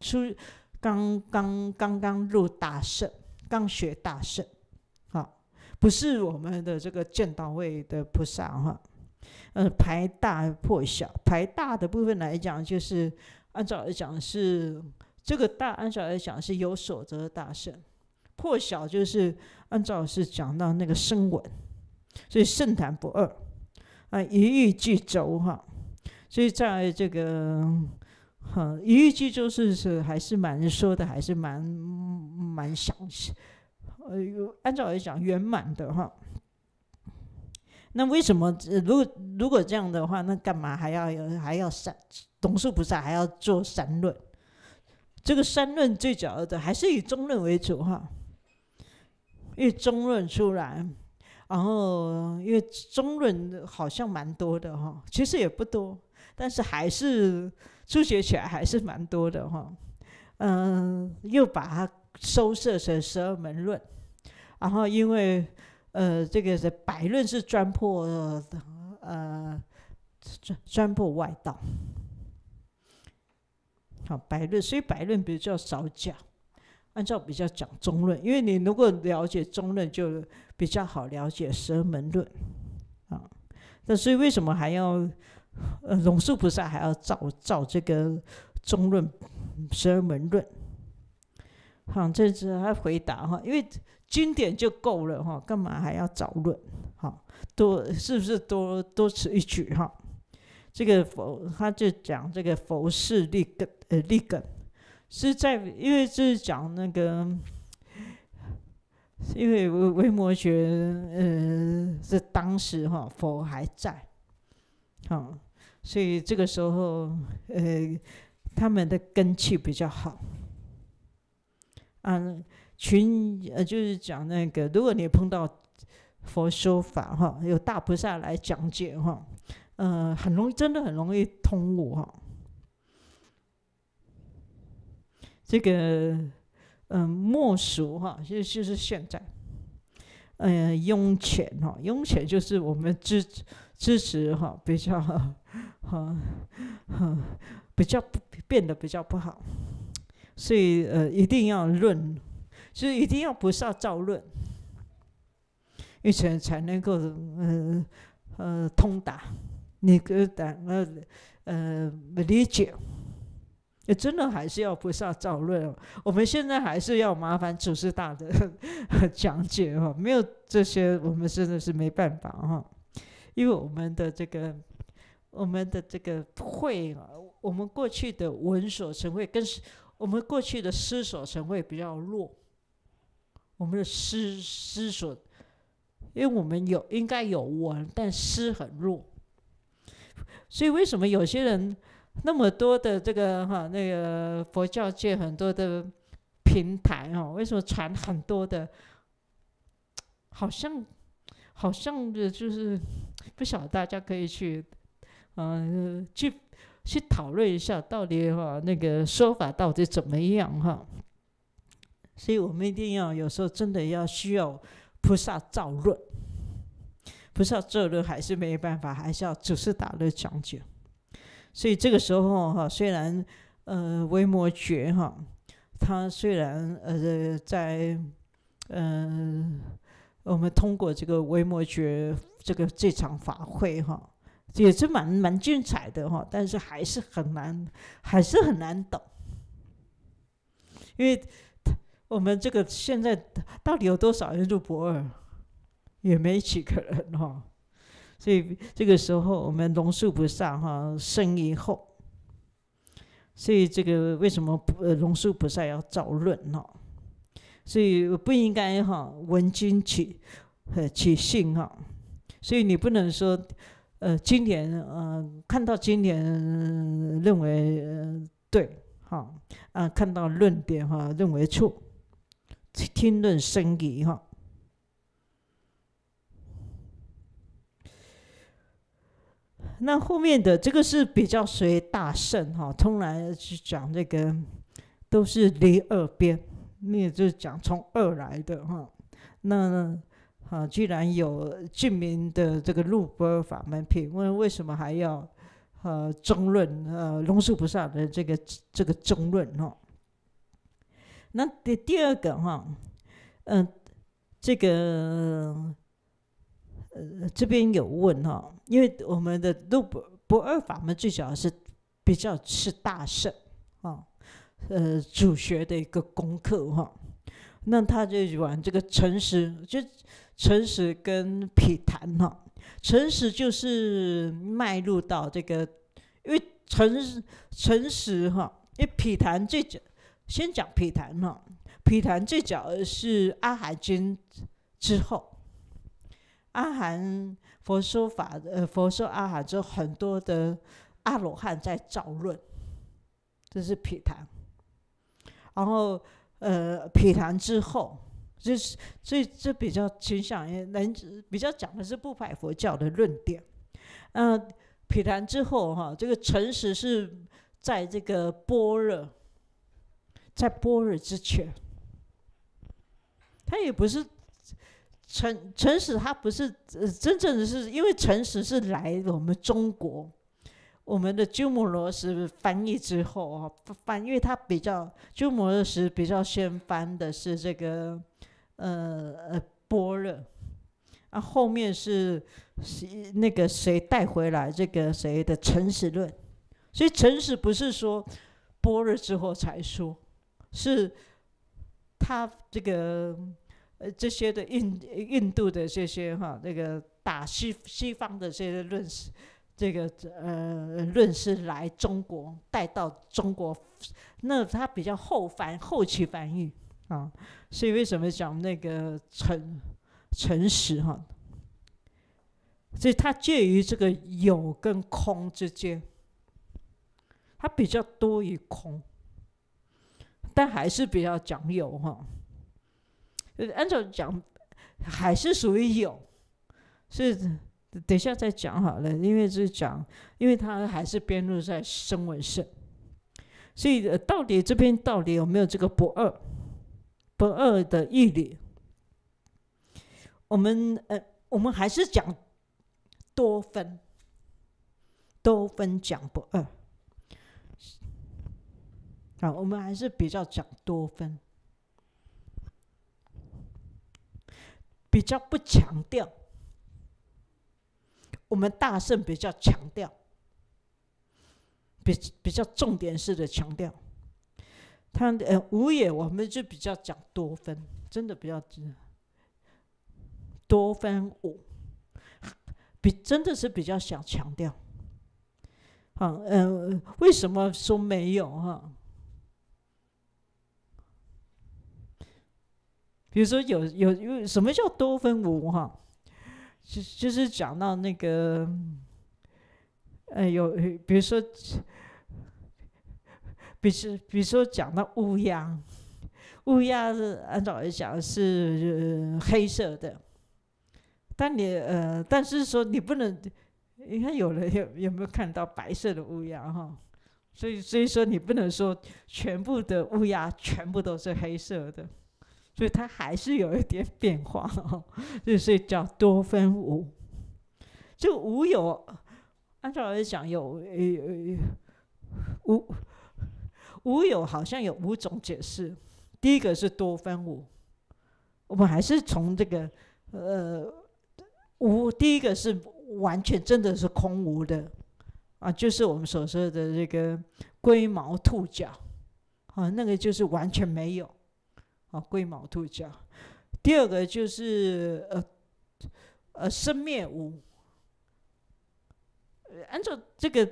刚入大圣，刚学大圣不是我们的这个见道位的菩萨排大破小，排大的部分来讲，就是按照来讲是这个大，按照来讲是有所得的大圣，破小就是按照是讲到那个声闻，所以圣坛不二一欲具轴所以在这个一欲具轴是还是蛮说的，还是蛮详细，按照来讲圆满的那为什么如果这样的话，那干嘛还要龙树菩萨还要做三论？这个三论最主要的还是以中论为主因为中论出来，然后因为中论好像蛮多的其实也不多，但是还是书写起来还是蛮多的又把它收摄成12门论，然后因为这个是百论是专破外道百论，所以百论比较少讲，按照比较讲中论，因为你如果了解中论，就比较好了解12门论那所以为什么还要龙树菩萨还要照这个中论12门论好，这是他回答哈，因为经典就够了哈，干嘛还要找论？哈，是不是多此一举哈？这个他就讲这个佛事立根，是在因为这是讲那个，因为维摩诘是当时哈佛还在，所以这个时候他们的根气比较好。就是讲那个，如果你碰到佛说法哈，有大菩萨来讲解哈，很容易，真的很容易通悟哈。这个莫属哈，就是现在，涌浅哈，涌浅就是我们支持哈，比较比较变得比较不好，所以一定要论，就是一定要菩萨照论，因为才能够通达，你理解。真的还是要菩萨照论，我们现在还是要麻烦祖师大的讲解哈，没有这些我们真的是没办法哈，因为我们的这个会啊，我们过去的闻所成会跟我们过去的思所成会比较弱，我们的思所，因为我们应该有闻，但思很弱，所以为什么有些人那么多的这个那个佛教界很多的平台为什么传很多的，好像的就是不晓得大家可以去去讨论一下，到底那个说法到底怎么样所以我们一定要有时候真的需要菩萨照论，菩萨照论还是没办法，还是要祖师大德讲解。所以这个时候虽然维摩诘他虽然在我们通过这个维摩诘这场法会也是蛮精彩的但是还是很难懂，因为我们这个现在到底有多少人入不二，也没几个人所以这个时候我们龙树菩萨生以后，所以这个为什么龙树菩萨要造论所以不应该闻经起信所以你不能说经典看到经典认为对看到论点认为错，听论生疑那后面的这个是比较随大圣通来去讲这个都是离二边，那就是讲从二来的那居然有净明的这个入不二法门品，为什么还要中论龙树菩萨的这个中论那第二个这个这边有问因为我们的入不二法门最主要是比较是大圣主学的一个功课那他就玩这个诚实，就诚实跟毗昙诚实就是迈入到这个，因为诚实因为毗昙先讲毗昙毗昙最早是阿含经之后，阿含佛说阿含之后，很多的阿罗汉在造论，这是毗昙。然后毗昙之后，所以这比较倾向于比较讲的是不派佛教的论点。毗昙之后这个诚实是在这个般若，在般若之前，它也不是诚实，它不是真正的是，因为诚实是来我们中国。我们的鸠摩罗什翻译之后因为他比较鸠摩罗什比较先翻的是这个般若后面是那个谁带回来这个谁的诚实论，所以诚实不是说般若之后才说，是他这个这些的印度的这些那个打西方的这些这个论师来中国，带到中国，那他比较后期翻译啊，所以为什么讲那个诚实所以它介于这个有跟空之间，它比较多于空，但还是比较讲有按照讲还是属于有，是等一下再讲好了，因为是讲，因为它还是编入在声闻圣，所以到底这边到底有没有这个不二的义理？我们还是讲多分讲不二我们还是比较讲多分，比较不强调。我们大圣比较强调，比较重点式的强调。他无也我们就比较讲多分，真的比较多分无，真的是比较想强调。为什么说没有比如说有什么叫多分无就是讲到那个比如说讲到乌鸦是按照来讲是黑色的，但是说你不能，你看有人有没有看到白色的乌鸦所以说你不能说全部的乌鸦全部都是黑色的，所以它还是有一点变化所以叫多分无。这个无有，按照来讲有无有好像有5种解释。第一个是多分无，我们还是从这个无，第一个是完全真的是空无的就是我们所说的这个龟毛兔角那个就是完全没有龟毛兔角。第二个就是生灭无，按照这个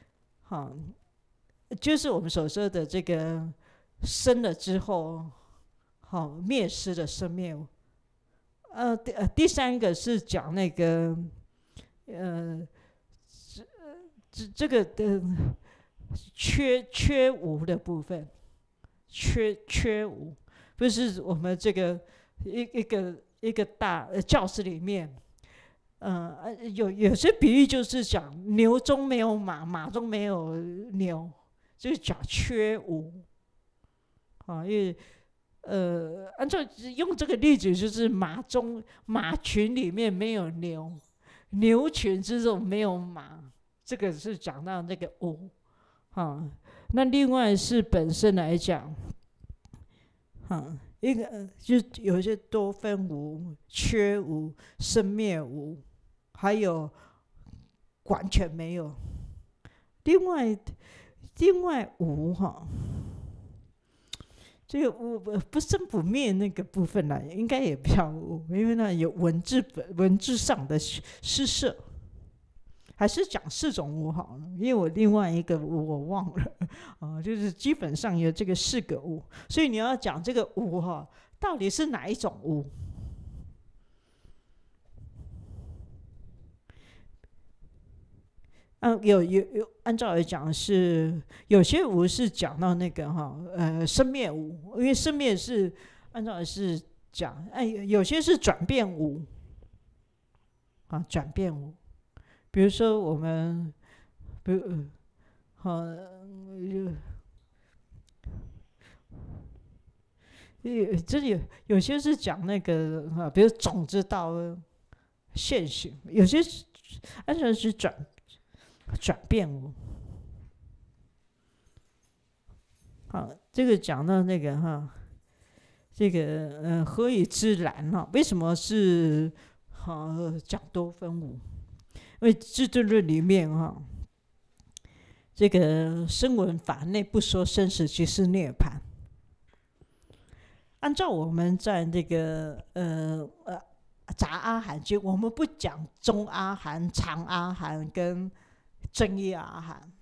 就是我们所说的这个生了之后灭失的生灭无。第三个是讲那个这个的缺无的部分，缺无，不是我们这个一个大教室里面，有些比喻就是讲牛中没有马，马中没有牛，就是讲缺无因为按照用这个例子，就是马群里面没有牛，牛群之中没有马，这个是讲到那个无那另外是本身来讲一个就有一些多分无、缺无、生灭无，还有完全没有。另外无这个无不生不灭那个部分呢，应该也比较无，因为呢有文字上的施设。还是讲4种无好了，因为我另外一个无我忘了就是基本上有这个4个无，所以你要讲这个无到底是哪一种无？有按照来讲是有些无是讲到那个生灭无，因为生灭是按照是讲有些是转变无转变无。比如说我们，这里有些是讲那个比如种子到现行，有些按照是转变无。这个讲到那个这个何以知然为什么是讲多分无？因为《至顿论》里面这个声闻法内不说生死即是涅槃按照我们在那个杂阿含经，我们不讲中阿含、长阿含跟增一阿含，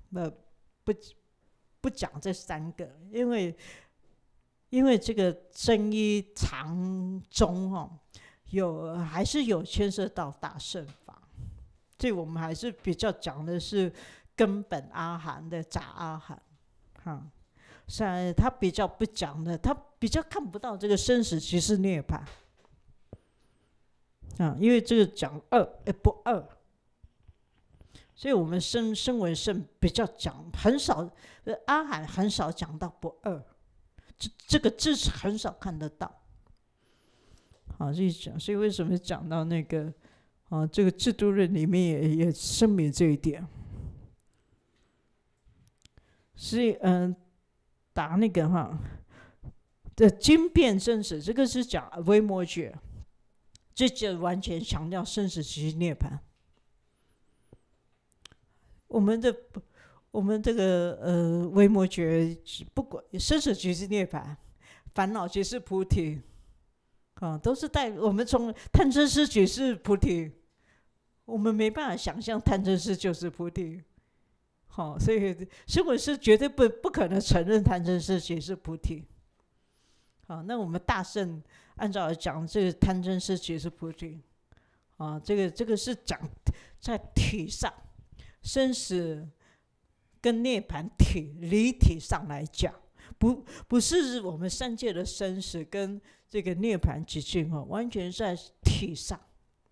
不讲这3个，因为这个增一、长、中还是有牵涉到大乘法，所以我们还是比较讲的是根本阿含的杂阿含，他比较不讲的，他比较看不到这个生死即是涅槃，因为这个讲不二，所以我们声闻圣比较讲很少，阿含很少讲到不二，这个字很少看得到。所以为什么讲到那个这个制度论里面也声明这一点。所以打那个的经变生死，这个是讲维摩诘，这就完全强调生死即涅槃。我们这个维摩诘不管生死即是涅槃，烦恼即是菩提，都是带我们从贪嗔痴即是菩提，我们没办法想象贪嗔痴就是菩提。所以声闻是绝对不可能承认贪嗔痴即是菩提。那我们大乘按照讲，这个贪嗔痴即是菩提。这个是讲在体上，生死跟涅槃离体上来讲，不是我们三界的生死跟这个涅槃极境，完全在体上。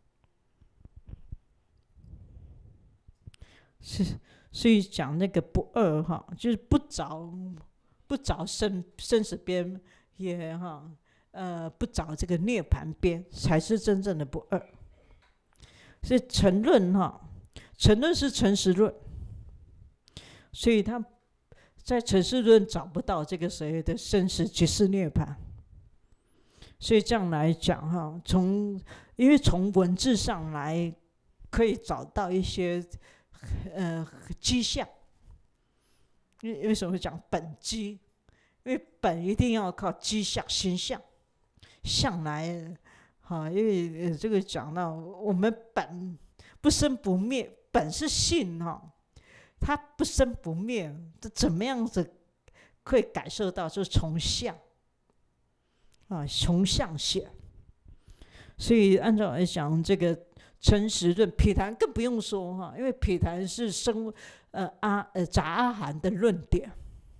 所以讲那个不二就是不着生死边，也不着这个涅槃边，才是真正的不二。所以成论是诚实论，所以他在诚实论找不到这个谁的生死即是涅槃。所以这样来讲因为从文字上来可以找到一些迹象。为什么讲本迹？因为本一定要靠迹象、形象、相来。因为这个讲到我们本不生不灭，本是性它不生不灭，这怎么样子可以感受到？就是从相从相显。所以按照来讲，这个诚实论，毗昙更不用说因为毗昙是杂阿含的论点。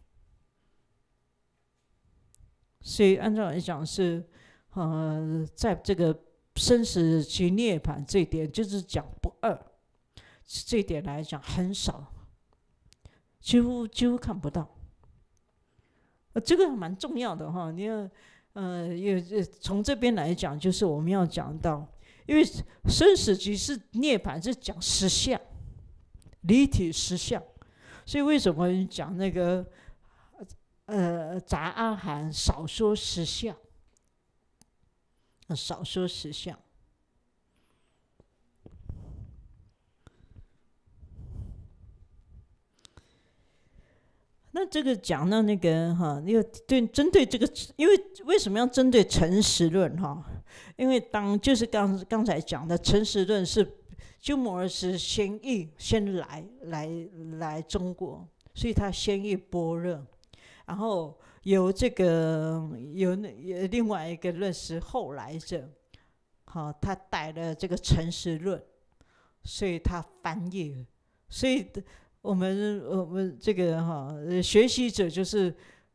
所以按照来讲是在这个生死及涅槃这一点，就是讲不二，这一点来讲很少，几乎看不到。这个蛮重要的你要也从这边来讲，就是我们要讲到，因为生死即是涅槃是讲实相，离体实相，所以为什么讲那个杂阿含少说实相，少说实相。那这个讲到那个又针对这个，因为为什么要针对诚实论因为就是刚才讲的诚实论是鸠摩罗什先译先来中国，所以他先译般若，然后有另外一个论是后来者，他带了这个诚实论，所以他翻译，所以我们这个学习者就是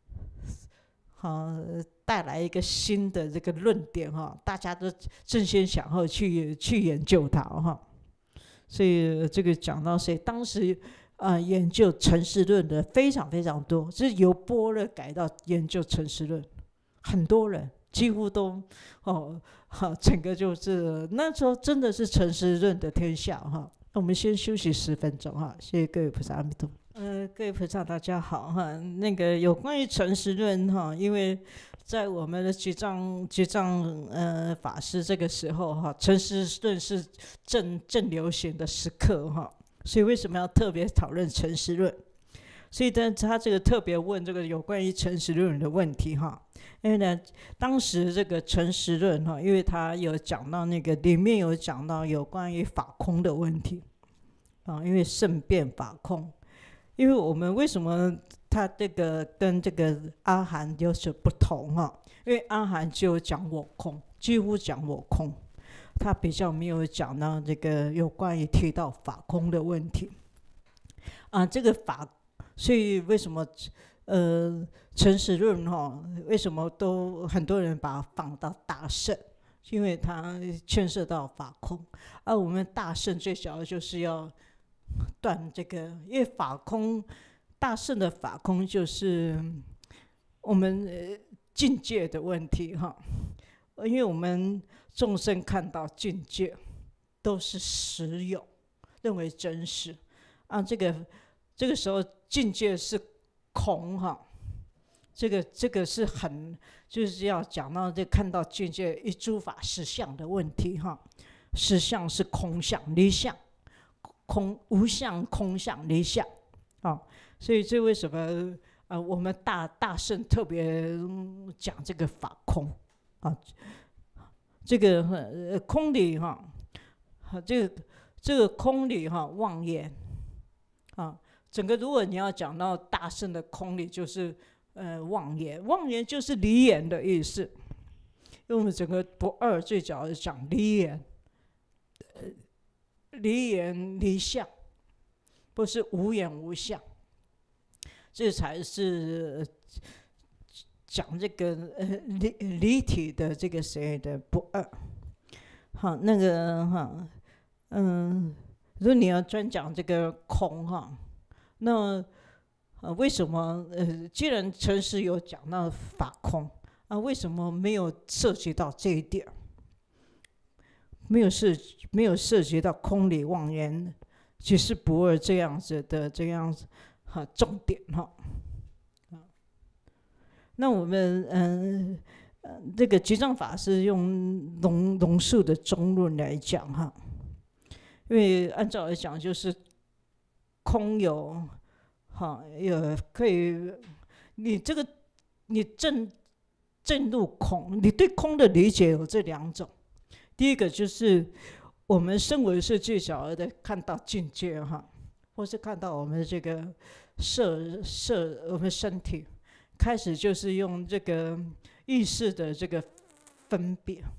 带来一个新的这个论点大家都争先恐后去研究它所以这个讲到谁当时研究诚实论的非常非常多，是由般若改到研究诚实论，很多人几乎都整个就是那时候真的是诚实论的天下我们先休息10分钟谢谢各位菩萨，阿弥陀佛。各位菩萨大家好那个有关于诚实论因为在我们的结藏法师这个时候诚实论是正流行的时刻所以为什么要特别讨论诚实论？ 所以他这个特别问这个有关于诚实论的问题哈。因为呢，当时这个诚实论哈，因为他有讲到那个里面有讲到有关于法空的问题啊，因为圣变法空，因为我们为什么他这个跟这个阿含有所不同哈？因为阿含就讲我空，几乎讲我空，他比较没有讲到这个有关于提到法空的问题啊，这个法，所以为什么诚实论哈，为什么都很多人把它放到大圣？因为它牵涉到法空，而我们大圣最小的就是要断这个，因为法空大圣的法空就是我们境界的问题哈，因为我们众生看到境界都是实有，认为真实啊，这个时候境界是空哈。这个是很，就是要讲到这看到境界一诸法实相的问题哈。实相是空相、离相，空无相、空相、离相啊。所以这为什么我们大圣特别讲这个法空啊？这个空理哈，这个空理哈，妄言啊。整个如果你要讲到大圣的空理，就是妄言，妄言就是离言的意思。因为我们整个不二最主要是讲离言，离言离相，不是无言无相，这才是讲这个离体的这个谁的不二。好，那个哈，如果你要专讲这个空哈，那为什么既然诚实有讲到法空啊，为什么没有涉及到这一点？没有涉及到空理妄言，即是不二这样子的这样子重点哈。那我们这个觉藏法是用龙树的中论来讲哈，因为按照来讲就是空有。也可以，你这个你正入空，你对空的理解有这两种。第一个就是我们身为是最小的看到境界哈，或是看到我们这个我们身体开始就是用这个意识的这个分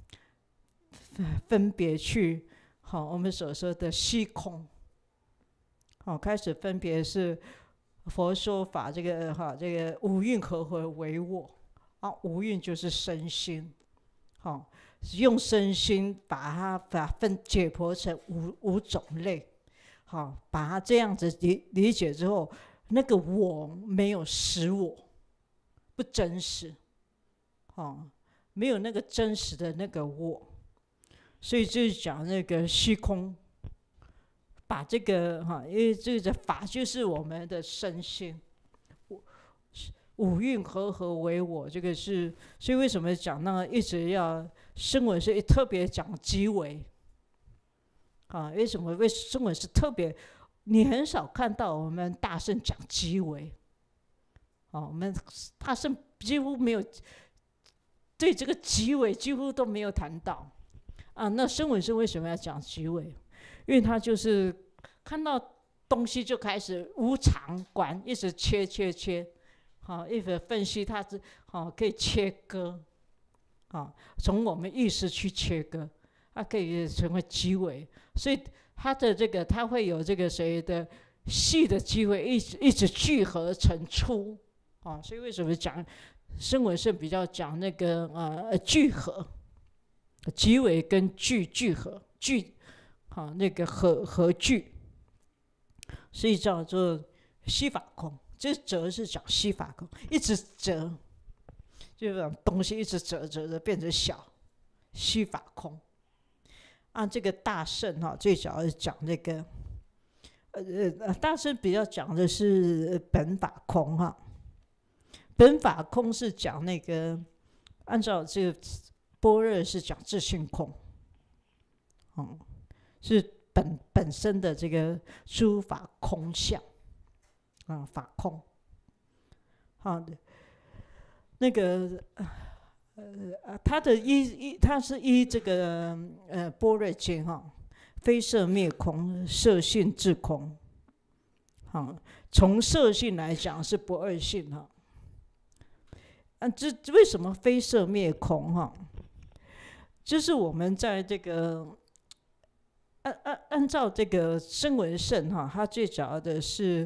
别去我们所说的虚空，开始分别是。佛说法这个五蕴合为我啊，五蕴就是身心，用身心把它解剖成五种类，把它这样子理解之后，那个我没有实我，不真实，没有那个真实的那个我，所以就是讲那个虚空。把这个因为这个法就是我们的身心，五蕴合为我，这个是，所以为什么讲那个一直要声闻是特别讲即为为什么声闻是特别？你很少看到我们大圣讲即为，我们大圣几乎没有对这个即为几乎都没有谈到那声闻是为什么要讲即为？因为他就是看到东西就开始无常观，一直切，一直分析它可以切割，从我们意识去切割，它可以成为即为，所以它的这个它会有这个谁的细的机会一直聚合成粗，所以为什么讲声闻是比较讲那个聚合，即为跟聚合那个合聚，所以叫做虚法空。这折是讲虚法空，一直折，就让东西一直折变成小，虚法空。按这个大圣最主要是讲这个，大圣比较讲的是本法空本法空是讲那个，按照这个般若是讲自性空，是本身的这个诸法空相， 法空。好的，那个它是依这个般若经非色灭空，色性自空。从色性来讲是不二性这为什么非色灭空就是我们在这个按照这个声闻乘它最主要的是，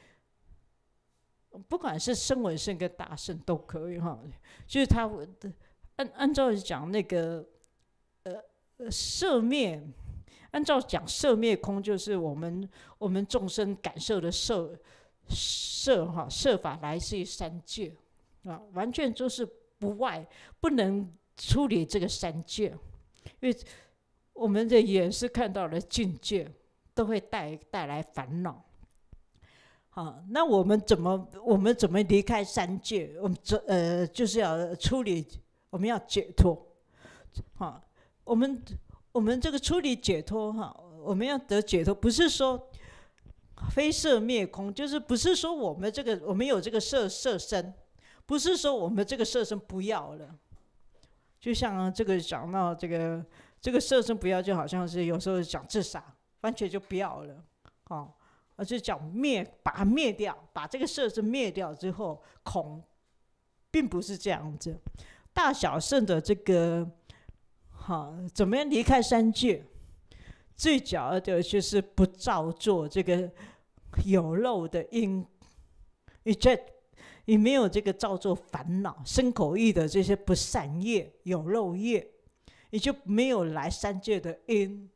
不管是声闻乘跟大乘都可以就是它按照讲那个色灭，按照讲色灭空，就是我们众生感受的色法来自于三界完全就是不能处理这个三界，因为我们的眼是看到了境界，都会带来烦恼。那我们怎么离开三界？就是要处理，我们要解脱。我们这个处理解脱我们要得解脱，不是说非色灭空，就是不是说我们有这个色身，不是说我们这个色身不要了。就像这个讲到这个色身不要，就好像是有时候讲自杀，完全就不要了就讲把它灭掉，把这个色身灭掉之后，空，并不是这样子。大小乘的这个怎么样离开三界？最主要的就是不造作这个有漏的因，你没有这个造作烦恼、身口意的这些不善业、有漏业，你就没有来三界的因。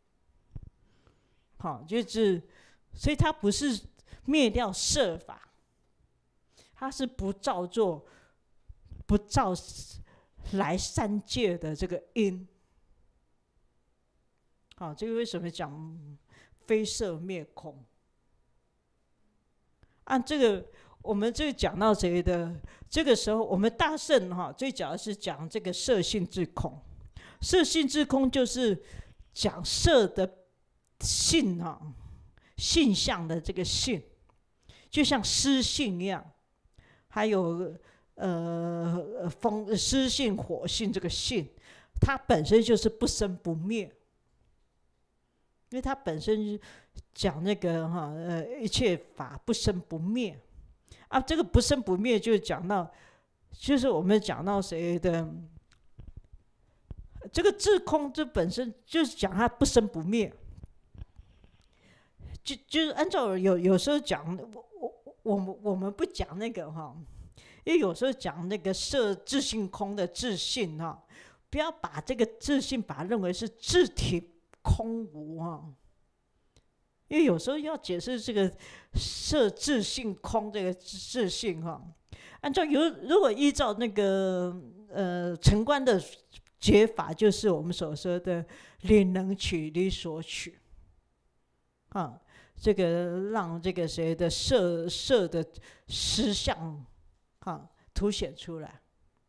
就是所以它不是灭掉色法，它是不造来三界的这个因。这个为什么讲非色灭空？按这个，我们这讲到谁的？这个时候，我们大乘最主要是讲这个色性自空。色性自空就是讲色的性性相的这个性，就像湿性一样，还有湿性、火性这个性，它本身就是不生不灭。因为它本身讲那个一切法不生不灭这个不生不灭就讲到，就是我们讲到谁的这个自空，这本身就是讲它不生不灭。就是按照有时候讲，我们不讲那个因为有时候讲那个色自性空的自性不要把这个自性把它认为是自体空无因为有时候要解释这个色自性空这个自性按照如果依照那个成观的解法，就是我们所说的理能取理所取这个让这个谁的色的实相凸显出来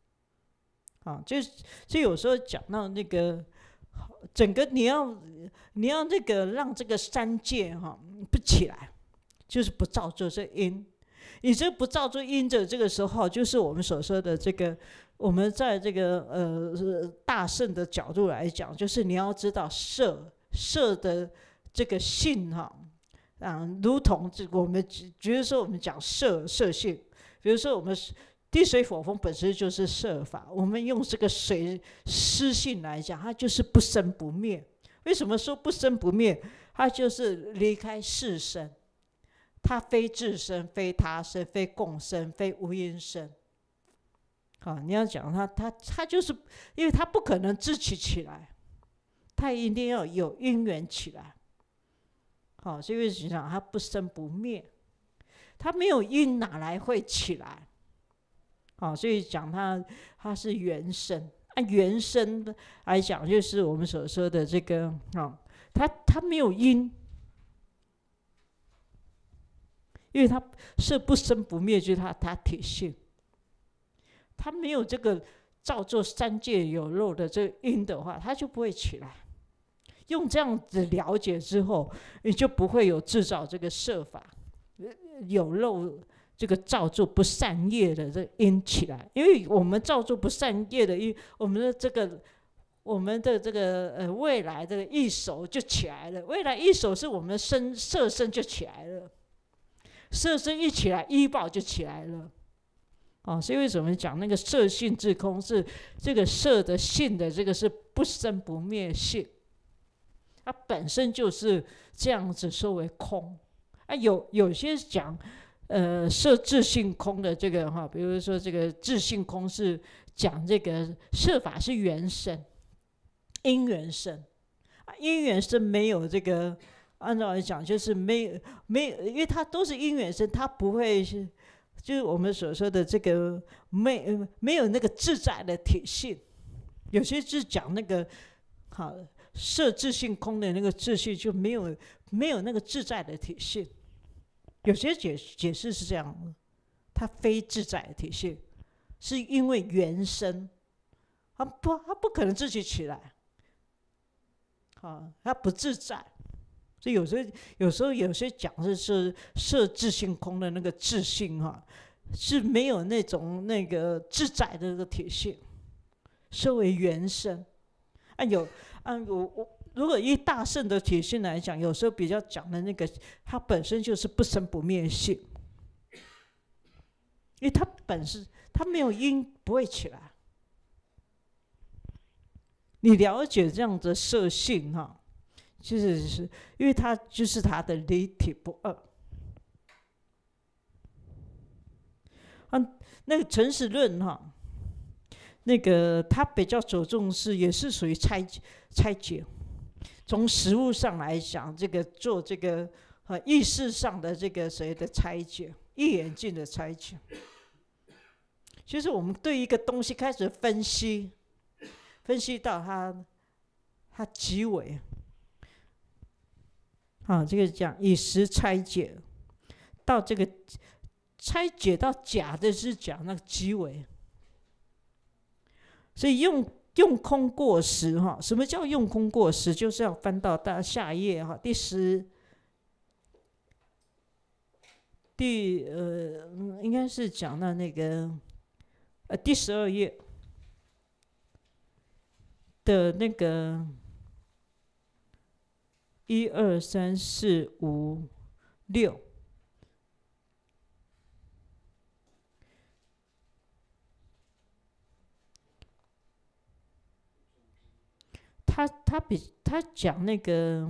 就有时候讲到那个整个你要那个让这个三界不起来，就是不造作这因。你这不造作因的这个时候，就是我们所说的这个，我们在这个大乘的角度来讲，就是你要知道色的这个性如同我们比如说我们讲色性，比如说我们地水火风本身就是色法，我们用这个水湿性来讲，它就是不生不灭。为什么说不生不灭？它就是离开世生，它非自生，非他生，非共生，非无因生。你要讲它就是因为它不可能自取起来，它一定要有因缘起来。所以讲它不生不灭，它没有因哪来会起来？所以讲它是原生。按原生来讲，就是我们所说的这个它没有因，因为它是不生不灭，就是它体性，它没有这个造作三界有漏的这个因的话，它就不会起来。用这样子了解之后，你就不会有制造这个色法有漏这个造作不善业的这因起来，因为我们造作不善业的因，我们的这个未来的异熟就起来了。未来异熟是我们的色身就起来了，色身一起来，依报就起来了。所以为什么讲那个色性自空，是这个色的性的这个是不生不灭性，它本身就是这样子说为空。有些讲色自性空的这个比如说这个自性空是讲这个色法是缘生，因缘生，因缘生没有这个，按照来讲就是没有，因为它都是因缘生，它不会是。就是我们所说的这个没有那个自在的体性，有些是讲那个色自性空的那个自性就没有那个自在的体性，有些解释是这样的，它非自在的体性，是因为缘生，它不可能自己起来，它不自在。所以有时候有些讲的是色自性空的那个自性是没有那种那个自在的这个体性，设为缘生。如果以大圣的体性来讲，有时候比较讲的那个，它本身就是不生不灭性，因为它本身它没有因不会起来。你了解这样的色性就是因为它就是它的离体不二。那个诚实论那个他比较着重是也是属于拆解。从实物上来讲，这个做这个意识上的这个谁的拆解，一眼镜的拆解。就是我们对一个东西开始分析到它极为。这个讲以实拆解，到这个拆解到假的是讲那个极为，所以用空过实什么叫用空过实？就是要翻到下一页应该是讲到那个第12页的那个1、2、3、4、5、6，他讲那个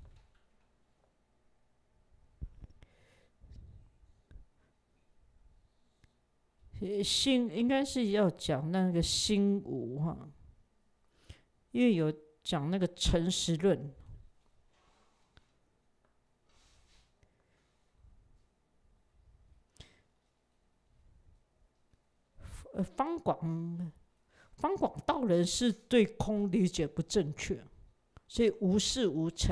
心，应该是要讲那个心无因为有讲那个诚实论。方广道人是对空理解不正确，所以无事无成。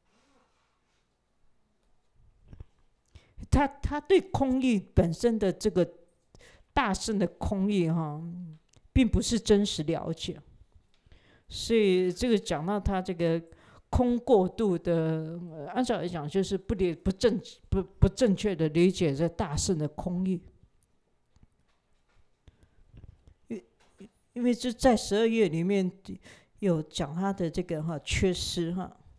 他对空义本身的这个大圣的空义并不是真实了解，所以这个讲到他这个空过度的，按照来讲就是不正确的理解这大圣的空义。因为就在12页里面有讲他的这个缺失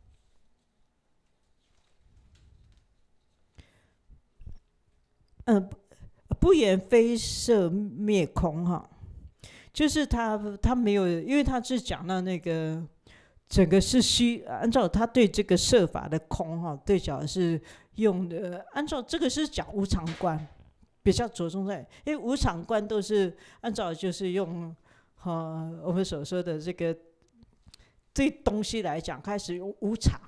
不言非色灭空就是他没有，因为他是讲到那个整个是按照他对这个色法的空对角是用的，按照这个是讲无常观，比较着重在，因为无常观都是按照就是用。我们所说的这个对东西来讲，开始用无常，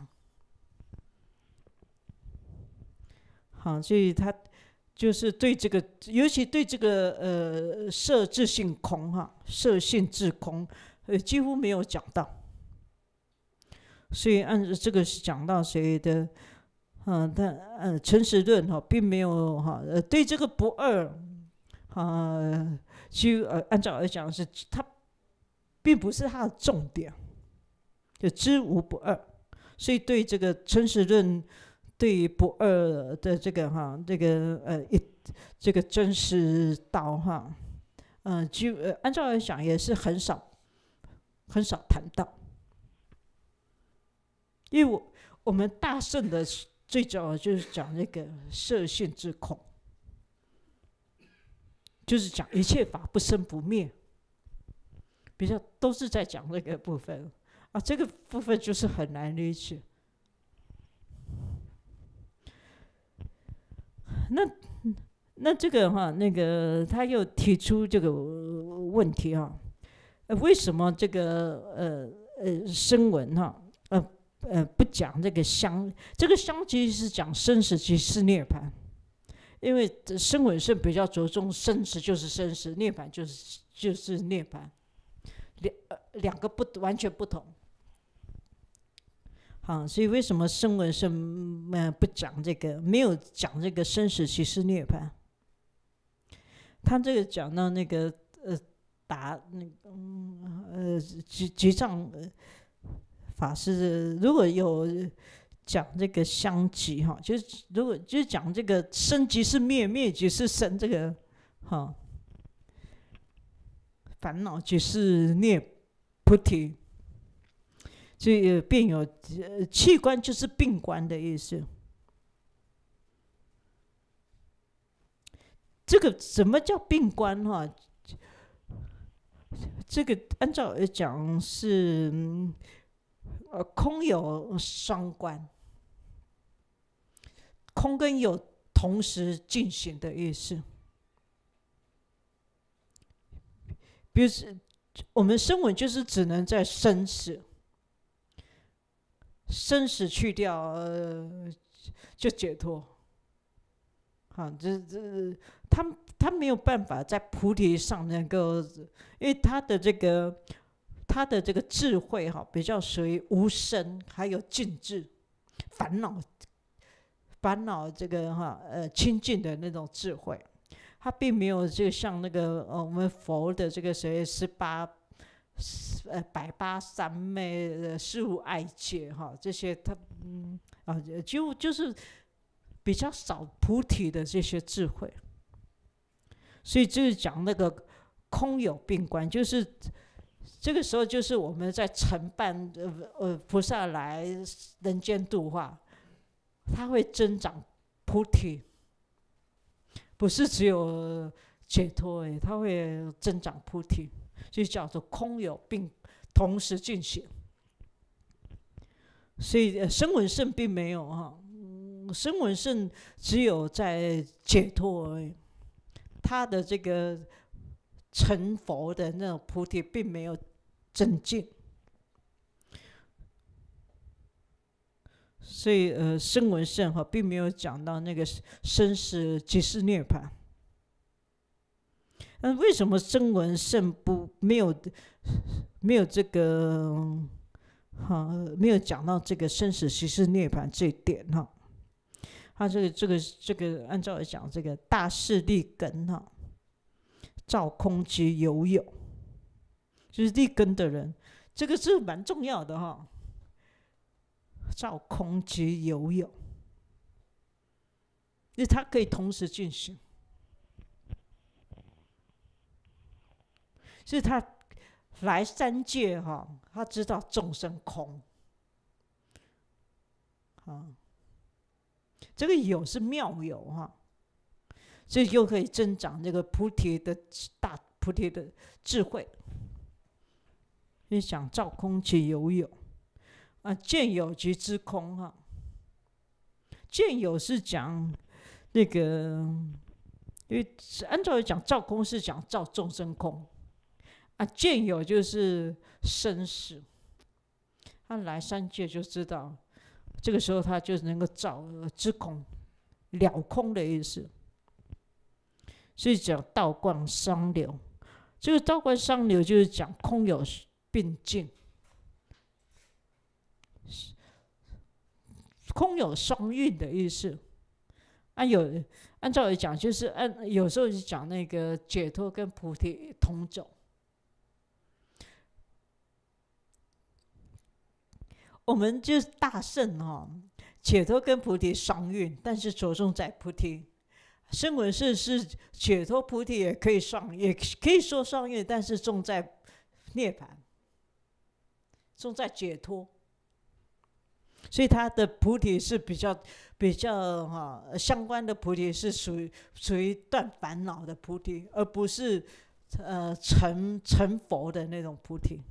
所以他就是对这个，尤其对这个色自性空色性自空，几乎没有讲到。所以按这个是讲到谁的，诚实论并没有对这个不二就按照来讲是它并不是它的重点，就知无不二。所以对这个诚实论对于不二的这个这个这个真实道按照来讲也是很少谈到，因为我们大圣的最主要就是讲那个摄性之空，就是讲一切法不生不灭，比较都是在讲这个部分这个部分就是很难理解。那这个那个他又提出这个问题为什么这个声闻不讲这个相？这个相其实是讲生死即是涅槃，因为声闻圣比较着重生死就是生死，涅槃就是涅槃，两个完全不同。所以为什么声闻圣不讲这个，没有讲这个生死即是涅槃？他这个讲到那个集藏法师如果有讲这个相即就是如果就是讲这个生即是灭，灭即是生，这个烦恼即是涅菩提，所以便有器官就是病观的意思。这个什么叫病观这个按照讲是空有双观，空跟有同时进行的意思。比如我们声闻就是只能在生死去掉就解脱。他没有办法在菩提上能够，因为他的这个智慧比较属于无生，还有尽智，烦恼这个清净的那种智慧，他并没有就像那个我们佛的这个18百八三昧事物爱戒这些他就是比较少菩提的这些智慧。所以就是讲那个空有病观，就是这个时候就是我们在承办菩萨来人间度化，他会增长菩提，不是只有解脱而已，他会增长菩提，就叫做空有病同时进行。所以声闻圣并没有声闻圣只有在解脱而已，他的这个成佛的那种菩提并没有增进。所以声闻圣并没有讲到那个生死即是涅槃。为什么声闻圣没有这个没有讲到这个生死即是涅槃这一点他这个按照来讲，这个大势利根照空即有有，就是利根的人，这个是蛮重要的照空即有有，因为它可以同时进行，所以他来三界他知道众生空这个有是妙有所以又可以增长这个大菩提的智慧。你想照空即有有见有即知空见有是讲那个，因为按照来讲，照空是讲照众生空见有就是生死。他来三界就知道。这个时候他就能够照知空了空的意思，所以讲道观商流。这个道观商流就是讲空有并进，空有双运的意思。按照来讲，就是有时候就讲那个解脱跟菩提同走。我们就是大圣解脱跟菩提双运，但是着重在菩提。声闻识是解脱菩提也可以说双运，但是重在涅槃，重在解脱。所以他的菩提是比较相关的菩提是属于断烦恼的菩提，而不是成佛的那种菩提。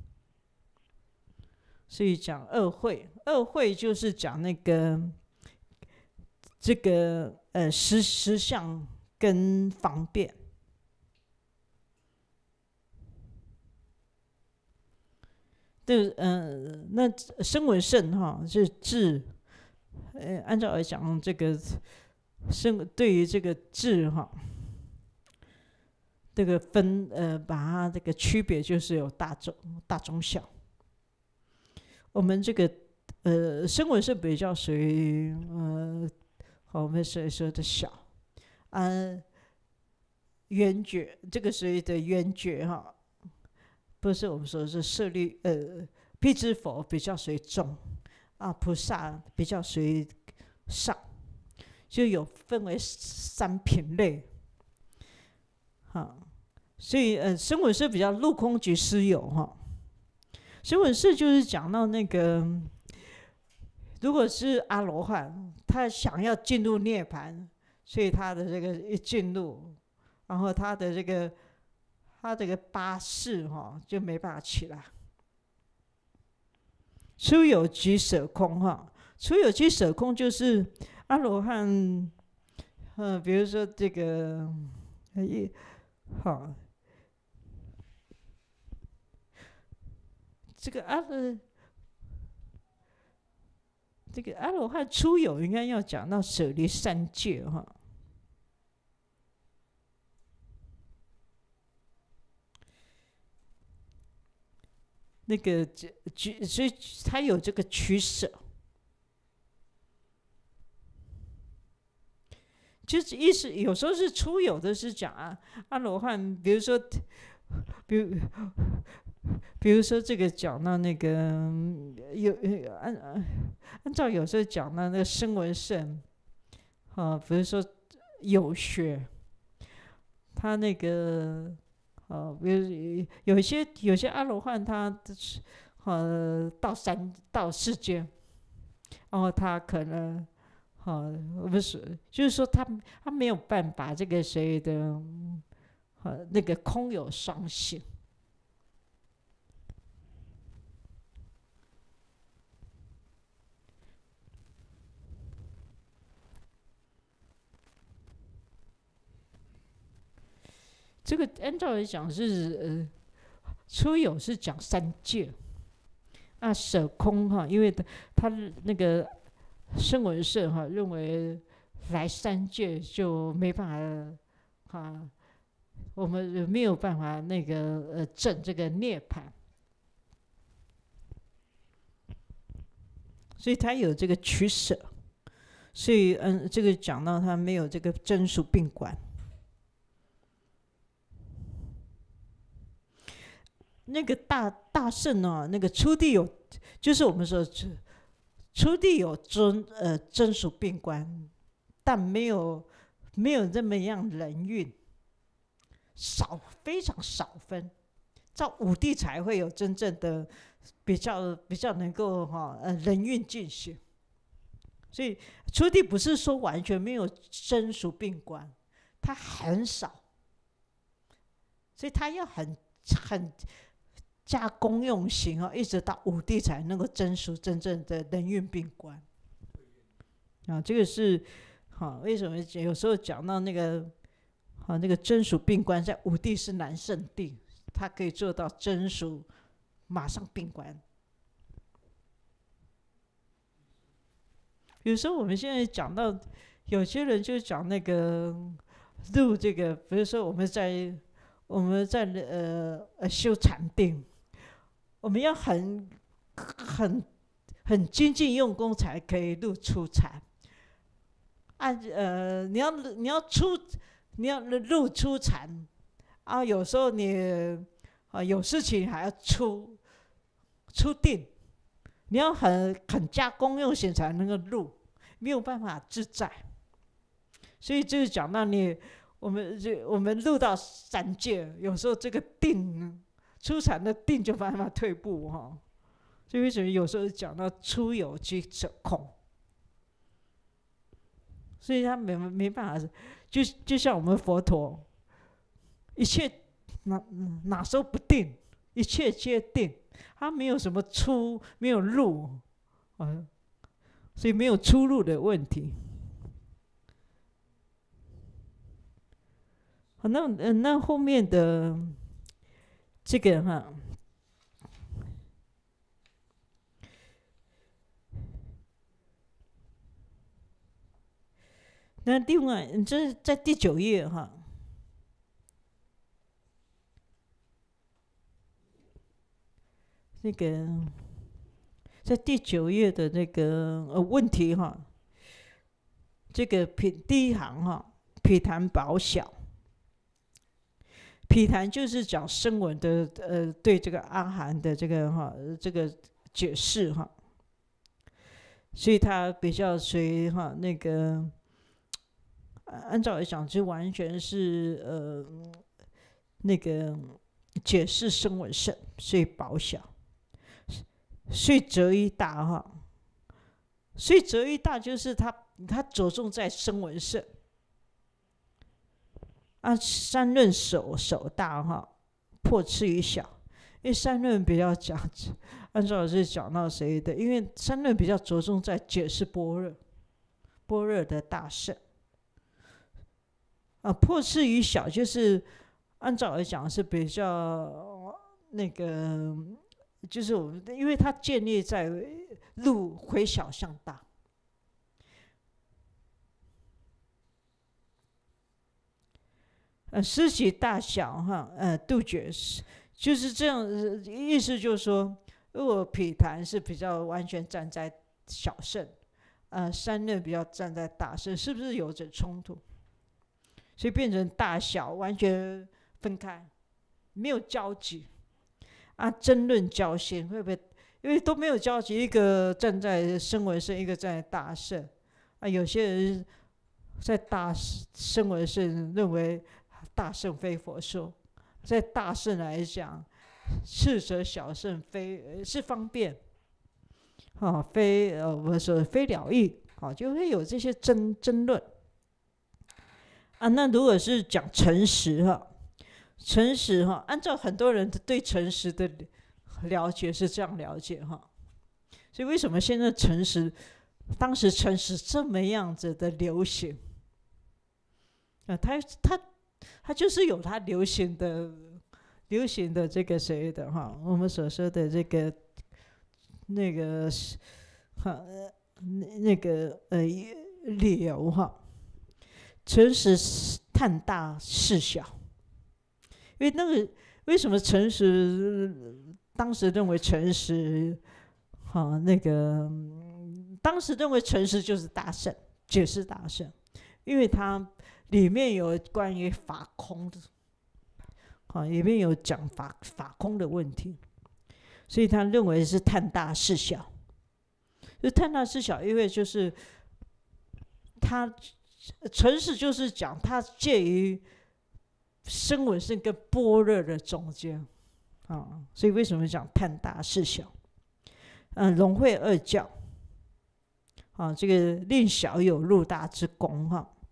所以讲二慧，二慧就是讲那个这个实相跟方便。那声闻乘是智，按照来讲，这个对于这个智这个把它这个区别就是有大中小。我们这个声闻是比较属于我们所说的小缘觉，这个属于的缘觉不是我们说是舍利辟支佛比较属于中菩萨比较属于上，就有分为3品类所以声闻是比较入空即实有声闻是就是讲到那个，如果是阿罗汉，他想要进入涅槃，所以他的这个一进入，然后他这个八识就没办法起来。出有即舍空出有即舍空就是阿罗汉，比如说这个这个阿罗汉出有应该要讲到舍离3界那个所以他有这个取舍，就是意思有时候是出有的是讲阿罗汉，比如说这个讲到那个按照有时候讲到那个声闻乘比如说有学，他那个比如有些阿罗汉他到世间，然后他可能不是，就是说他没有办法这个谁的那个空有双性。这个按照来讲是出有是讲3界舍空因为他那个声闻乘认为来3界就没办法我们没有办法那个证这个涅槃，所以他有这个取舍，所以这个讲到他没有这个真属病观。那个大圣那个出地有，就是我们说出地有真属病观，但没有这么样人运，非常少分，到5地才会有真正的比较能够人运进行。所以出地不是说完全没有真属病观，它很少，所以它要很加功用行一直到5地才能够真属真正的人运病观这个是为什么有时候讲到那个那个真属病观在5地是难胜地，它可以做到真属马上病观。有时候我们现在讲到有些人就讲那个入这个，比如说我们在修禅定，我们要很精进用功才可以入初禅。你要入初禅有时候你有事情还要出定，你要很加功用行才能够入。 没有办法自在。所以就是讲到我们入到三界，有时候这个定初禅的定就没办法退步哈。所以为什么有时候讲到出有即者空？所以他没办法，就像我们佛陀，一切哪时候不定？一切皆定，他没有什么出，没有入，所以没有出入的问题。好，那后面的这个哈，那另外这是在第9页哈，那个在第9页的那个问题哈，这个第一行哈，毗昙宝小。毗昙就是讲声闻的对这个阿含的这个这个解释哈，所以他比较属于那个按照来讲就完全是那个解释声闻圣，所以宝小，所以择一大哈，所以择一大就是他着重在声闻圣。三论手大哈，破次于小，因为三论比较讲，按照是讲到谁的？因为三论比较着重在解释般若的大圣。破次于小就是按照来讲是比较那个，就是我们因为它建立在入回小向大。施其大小杜绝，就是这样。意思就是说，如果毗昙是比较完全站在小圣，三论比较站在大圣，是不是有着冲突？所以变成大小完全分开，没有交集。争论交先会不会？因为都没有交集，一个站在声闻圣，一个站在大圣。有些人在大声闻圣认为。大圣非佛说，在大圣来讲，次者小圣非是方便，非我们说非了义，就会有这些争论。那如果是讲诚实诚实按照很多人对诚实的了解是这样了解所以为什么现在诚实，当时诚实这么样子的流行？它就是有它流行的这个谁的我们所说的这个那个那个理由诚实探大事小，因为那个为什么诚实当时认为诚实那个当时认为诚实就是大圣，解释大圣，因为它里面有关于法空的，里面有讲法空的问题，所以他认为是探大事小。就探大事小，因为就是他诚实就是讲他介于声闻圣跟般若的中间所以为什么讲探大事小？融会二教这个令小有入大之功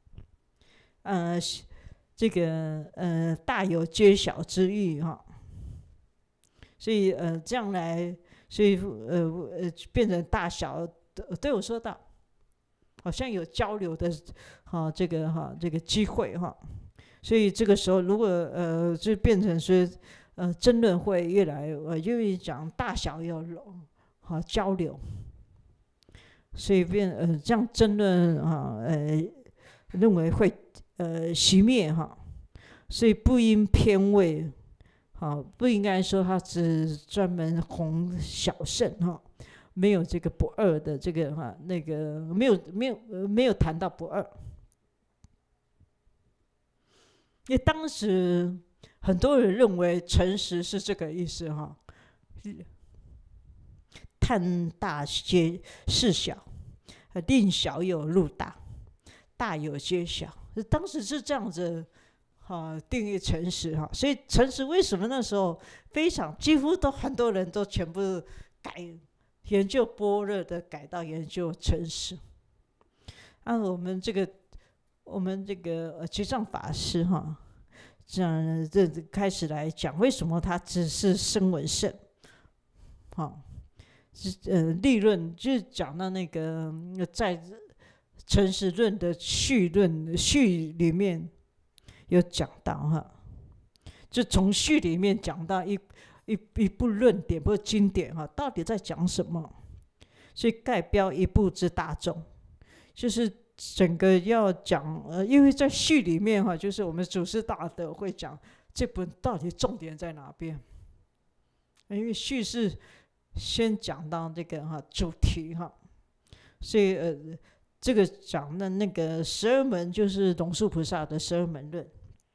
这个大有揭晓之意所以这样来，所以变成大小都有说到，好像有交流的这个机会所以这个时候如果就变成是争论会越来就会讲大小要交流，所以变这样争论认为会熄灭所以不应偏位不应该说他只专门弘小圣没有这个不二的这个那个没有谈到不二，因为当时很多人认为诚实是这个意思探大皆事小， 令小有入大，大有揭晓。当时是这样子定义诚实所以诚实为什么那时候几乎都很多人都全部研究般若的改到研究诚实。按我们这个觉藏法师这样开始来讲，为什么他只是声闻圣立论就是讲到那个在诚实论的序里面有讲到就从序里面讲到一部论点或经典到底在讲什么，所以概标一部之大众，就是整个要讲因为在序里面就是我们祖师大德会讲这本到底重点在哪边，因为序是先讲到这个主题所以这个讲的那个12门就是龙树菩萨的12门论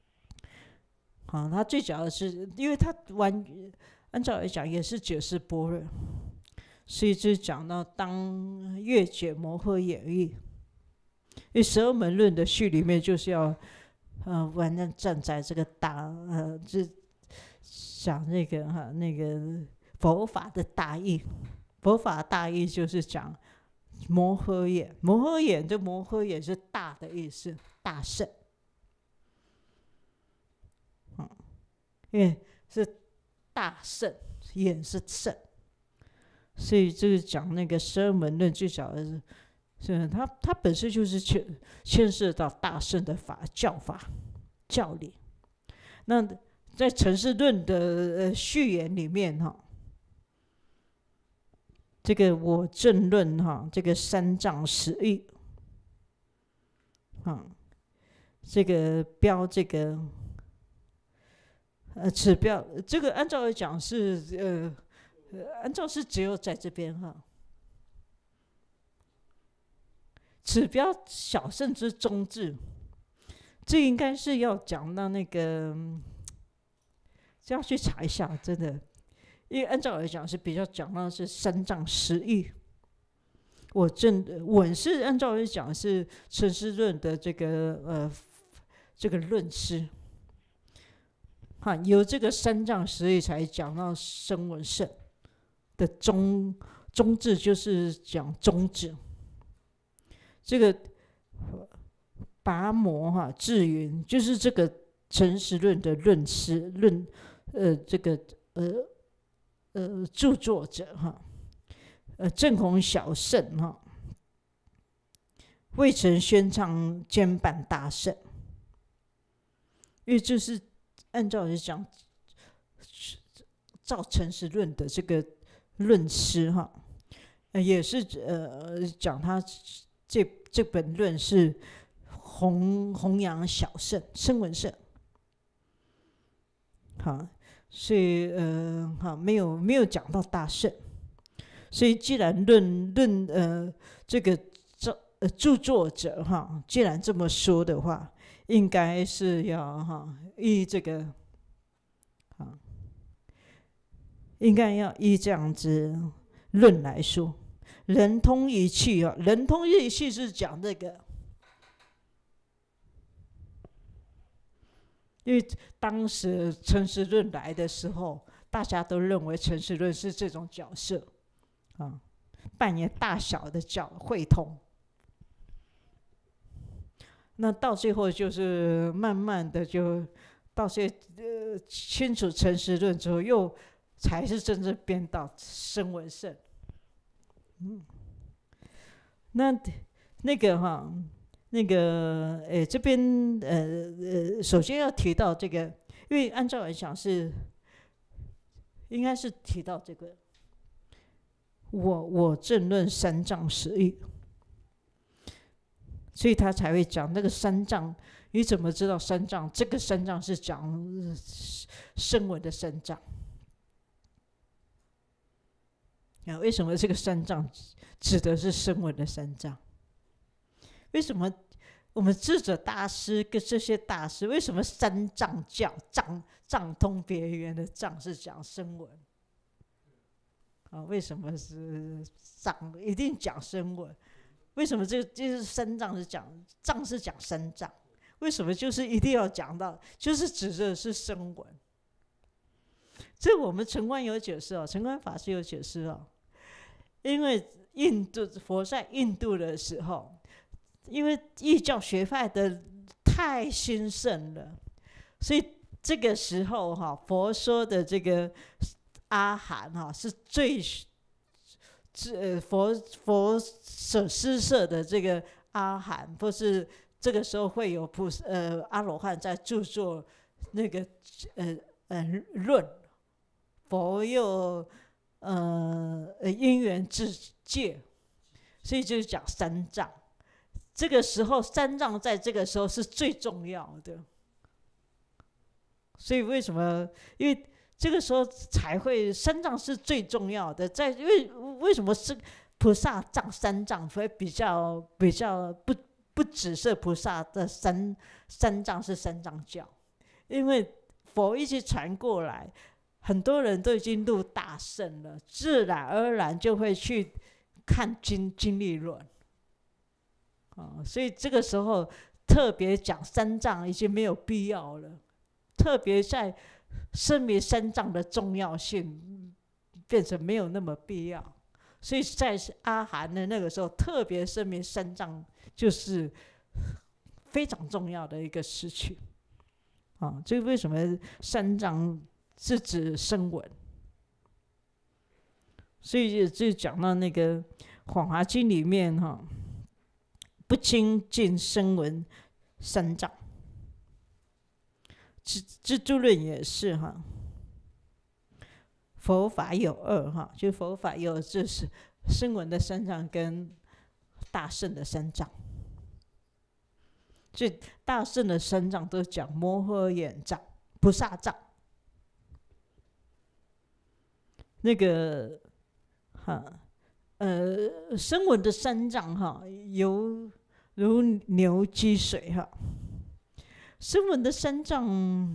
他最讲的是，因为他按照来讲也是解释般若，所以就讲到当越解摩诃演绎，因为12门论的序里面就是要完全站在这个就讲那个佛法的大义，佛法大义就是讲摩诃眼，摩诃眼这摩诃眼是大的意思，大圣因为是大圣，眼是圣，所以这个讲那个12门论最早的是它本身就是牵涉到大圣的教法教理。那在诚实论的序言里面这个我正论这个三藏十义这个标这个此标这个按照来讲是按照是只有在这边此标小圣之宗旨，这应该是要讲到那个要去查一下，真的，因为按照来讲是比较讲到是三藏十义。我是按照来讲是诚实论的这个论师由这个三藏十义才讲到声闻圣的宗旨，就是讲宗旨。这个拔摩智云就是这个诚实论的论师这个著作者正弘小圣未曾宣唱兼办大圣，因为就是按照来讲照诚实论的这个论师也是讲他这本论是弘扬小圣声闻圣所以没有讲到大圣，所以既然这个著作者既然这么说的话，应该是要依这个应该要依这样子论来说。人通一气人通一气是讲这个，因为当时诚实论来的时候，大家都认为诚实论是这种角色扮演大小的会通。那到最后就是慢慢的就到清楚诚实论之后，又才是真正变到声闻圣。那个这边首先要提到这个，因为按照来讲是应该是提到这个我正论三藏十义，所以他才会讲那个三藏。你怎么知道三藏？这个三藏是讲声闻的三藏。为什么这个三藏指的是声闻的三藏？为什么我们智者大师跟这些大师，为什么三藏教藏通别圆的藏是讲声闻为什么是藏一定讲声闻为什么就是三藏是讲藏是讲三藏？为什么就是一定要讲到，就是指的是声闻？这我们城关有解释哦，城关法师有解释哦。因为佛在印度的时候，因为异教学派的太兴盛了，所以这个时候佛说的这个阿含是最佛所施设的这个阿含，或是这个时候会有阿罗汉在著作那个论，佛又因缘智界，所以就是讲三藏。这个时候三藏在这个时候是最重要的，所以为什么？因为这个时候才会三藏是最重要的。为什么是菩萨藏三藏会比较不只是菩萨的三藏是三藏教？因为佛一直传过来，很多人都已经入大圣了，自然而然就会去看经历论。所以这个时候特别讲三藏已经没有必要了，特别在声明三藏的重要性变成没有那么必要，所以在阿含的那个时候特别声明三藏就是非常重要的一个事情。这为什么三藏是指声闻？所以就讲到那个《法华经》里面不清净声闻三藏，蜘蛛论也是佛法有二就佛法有就是声闻的三藏跟大圣的三藏。所以大圣的三藏都讲摩诃眼藏、菩萨藏。那个声闻的三藏犹如牛积水声闻的三藏，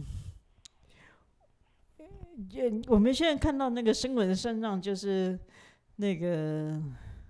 我们现在看到那个声闻的三藏就是那个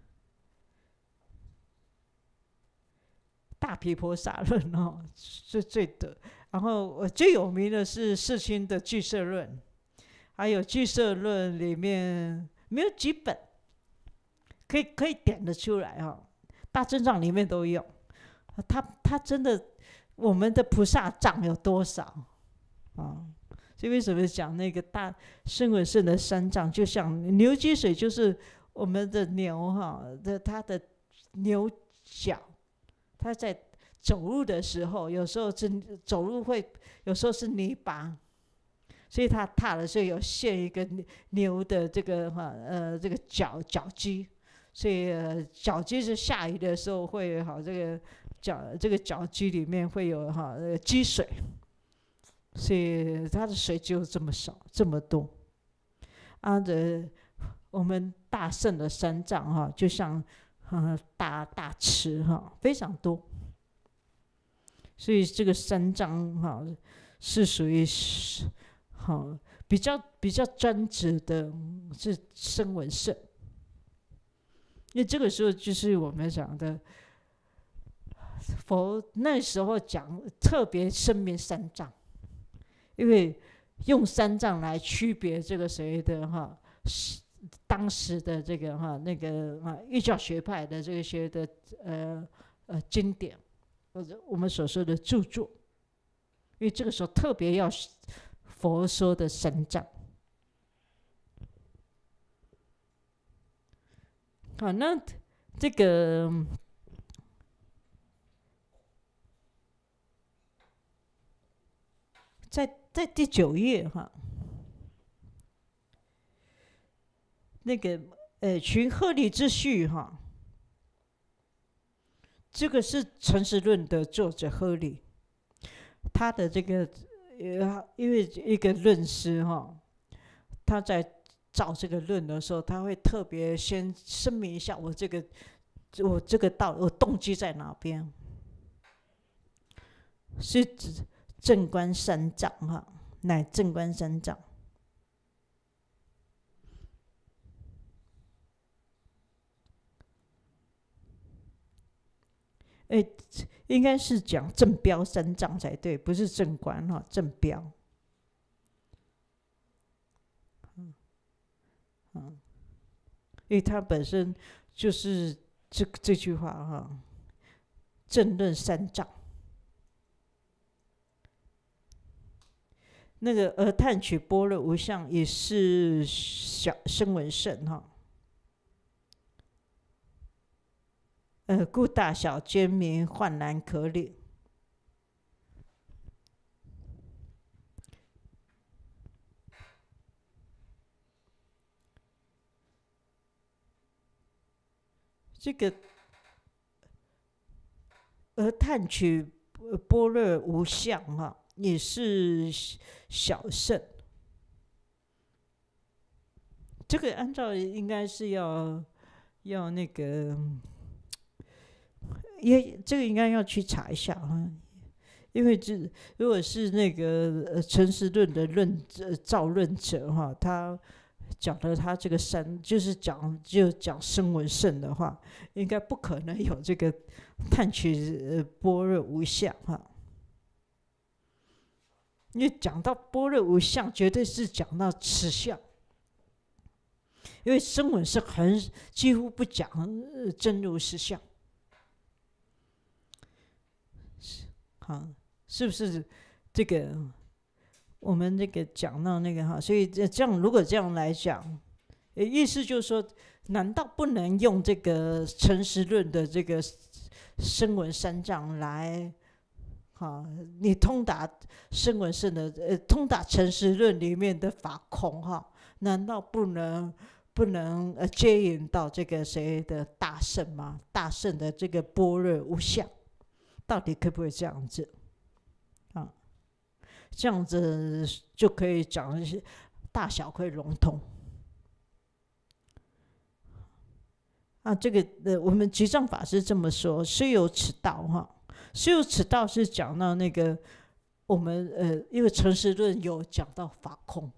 大毗婆沙论是最的，然后最有名的是世亲的俱舍论，还有俱舍论里面没有几本可以点得出来大正藏里面都有。他真的，我们的菩萨藏有多少所以为什么讲那个大声闻圣的三藏，就像牛积水，就是我们的牛它的牛角，它在走路的时候，有时候是走路会，有时候是泥巴，所以它踏的时候有现一个牛的这个这个脚迹，所以脚迹是下雨的时候会这个脚迹里面会有积水，所以它的水就这么少这么多。我们大圣的三藏就像大池非常多，所以这个三藏是属于比较专职的是声闻圣，因为这个时候就是我们讲的佛那时候讲特别声明三藏，因为用三藏来区别这个谁的当时的这个那个异教学派的这些的经典，或者我们所说的著作，因为这个时候特别要佛说的三藏。那这个在第9页那个群鹤立之序这个是诚实论的作者鹤立，他的这个因为一个论师他在造这个论的时候，他会特别先声明一下我这个我动机在哪边，是指正观三藏乃正观三藏。 应该是讲正标三藏才对，不是正观哈，正标。因为它本身就是这句话哈，正论三藏。那个而探取般若无相也是声闻圣哈。故大小兼明，幻然可领。这个而探取般若无相哈，也是小圣。这个按照应该是要那个。这个应该要去查一下哈，因为如果是那个诚实论的造论者哈，他讲了他这个就是讲声闻圣的话，应该不可能有这个探取般若无相哈。因为讲到般若无相，绝对是讲到实相，因为声闻是几乎不讲真如实相。好，是不是这个我们这个讲到那个哈？所以这样，如果这样来讲，意思就是说，难道不能用这个诚实论的这个声闻三藏来，你通达声闻圣的通达诚实论里面的法空哈？难道不能接引到这个谁的大圣吗？大圣的这个般若无相。到底可不可以这样子啊？这样子就可以讲大小可以融通啊。这个我们集藏法师这么说，虽有此道哈，虽有此道是讲到那个我们因为诚实论有讲到法空，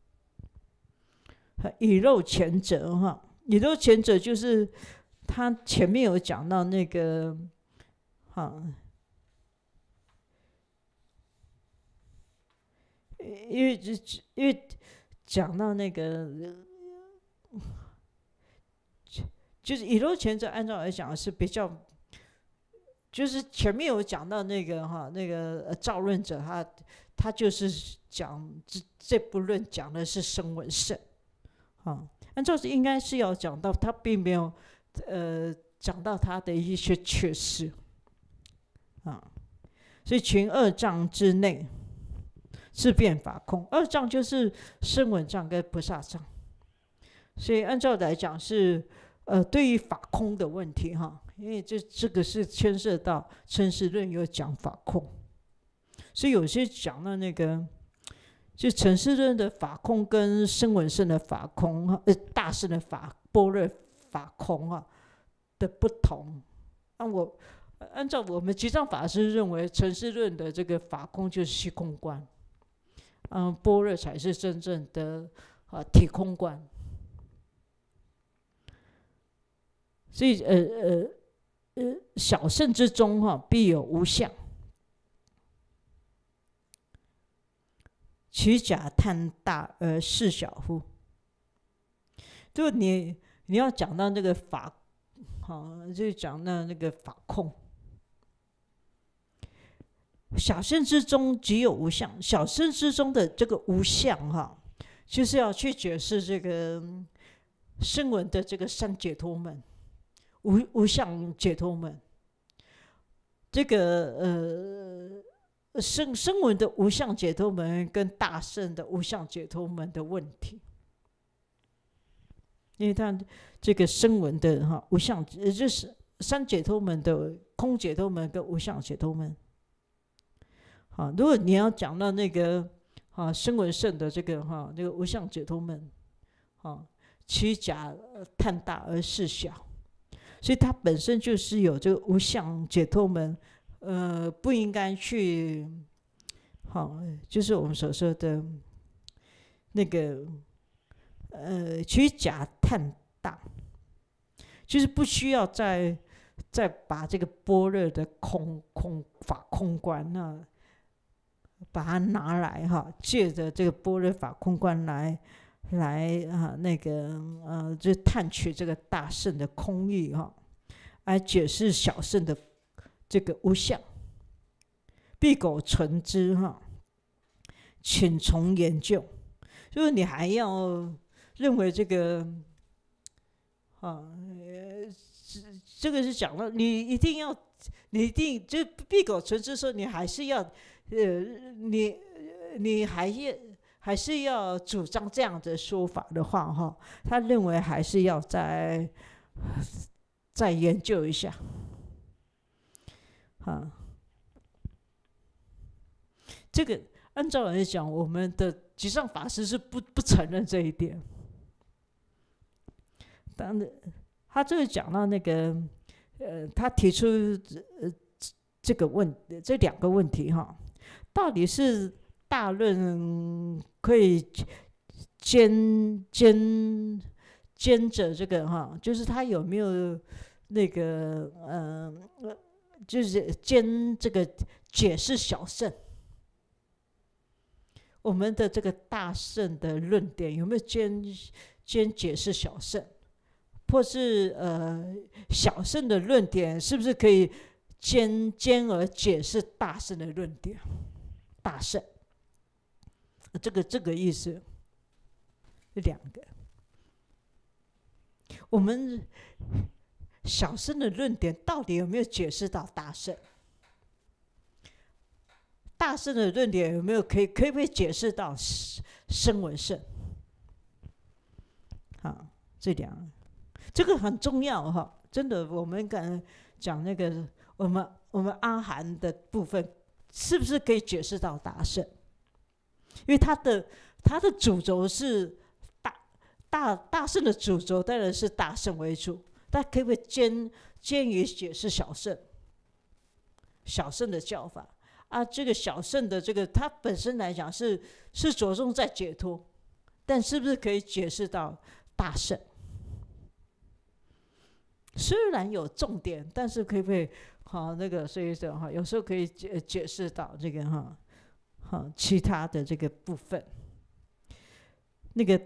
以肉前者哈，以肉前者就是他前面有讲到那个。因为讲到那个，就是以肉前者，按照来讲是比较，就是前面有讲到那个那个造论者他就是讲这部论讲的是声闻圣，按照应该是要讲到他并没有讲到他的一些缺失。所以群二障之内，是变法空。二障就是声闻障跟菩萨障。所以按照来讲是，对于法空的问题哈，因为这个是牵涉到诚实论有讲法空，所以有些讲到那个，就诚实论的法空跟声闻圣的法空大圣的般若法空的不同。按照我们集藏法师认为，诚实论的这个法空就是虚空观，般若才是真正的体空观。所以小圣之中必有无相，取假叹大而事小乎？就你要讲到那个法，就讲到那个法空。小圣之中即有无相，小圣之中的这个无相就是要去解释这个声闻的这个三解脱门，无相解脱门。这个声闻的无相解脱门跟大圣的无相解脱门的问题，因为他这个声闻的无相，就是三解脱门的空解脱门跟无相解脱门。如果你要讲到那个声闻圣的这个那个无相解脱门，取假叹大而事小，所以它本身就是有这个无相解脱门，不应该去，就是我们所说的那个取假叹大，就是不需要在再把这个般若的空法空观把它拿来借着这个般若法空观来就探取这个大圣的空义来解释小圣的这个无相。必苟存之请从研究，就是你还要认为这个这个是讲到你一定就必苟存之的时候，你还是要你还是要主张这样的说法的话他认为还是要再研究一下这个按照来讲，我们的极上法师是不承认这一点。当然，他这个讲到那个他提出这两个问题到底是大论可以兼着这个就是他有没有那个就是兼这个解释小圣。我们的这个大圣的论点有没有兼解释小圣，或是小圣的论点是不是可以兼而解释大圣的论点？大圣，这个意思，两个。我们小圣的论点到底有没有解释到大圣？大圣的论点有没有可以不可以解释到声闻圣？这两个，这个很重要真的。我们敢讲那个我们阿含的部分，是不是可以解释到大圣？因为他的主轴是大圣的主轴当然是大圣为主，但可不可以兼于解释小圣的教法？这个小圣的这个，它本身来讲是着重在解脱，但是不是可以解释到大圣？虽然有重点，但是可不可以所以说有时候可以解释到这个其他的这个部分。那个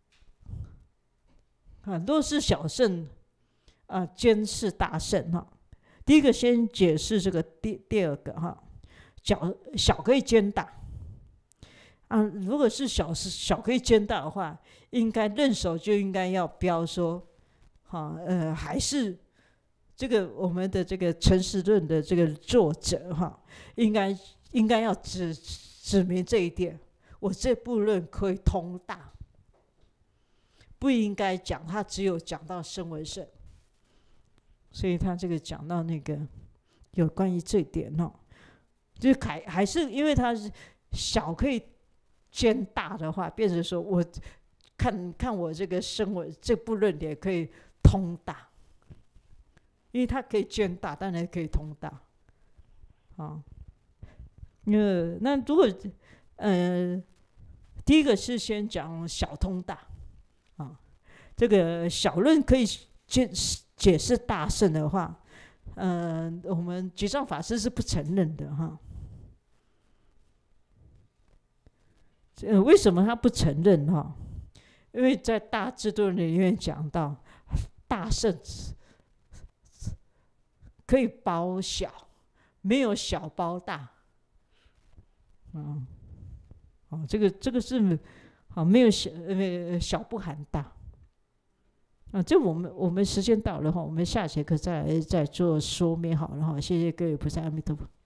很多是小圣兼是大圣第一个先解释这个第二个小可以兼大如果是小可以兼大的话，应该任手就应该要标说还是这个我们的这个诚实论的这个作者应该要指明这一点，我这部论可以通大，不应该讲他只有讲到声闻圣。所以他这个讲到那个有关于这一点就还是因为他是小可以兼大的话，变成说我看我这个声闻这部论点可以通大，因为它可以兼大，当然可以通大那如果第一个是先讲小通大这个小论可以解释大圣的话，我们觉上法师是不承认的为什么他不承认因为在大智度里面讲到，大圣可以包小，没有小包大这个是没有小不含大这我们时间到了我们下节课再做说明好了谢谢各位菩萨，阿弥陀佛。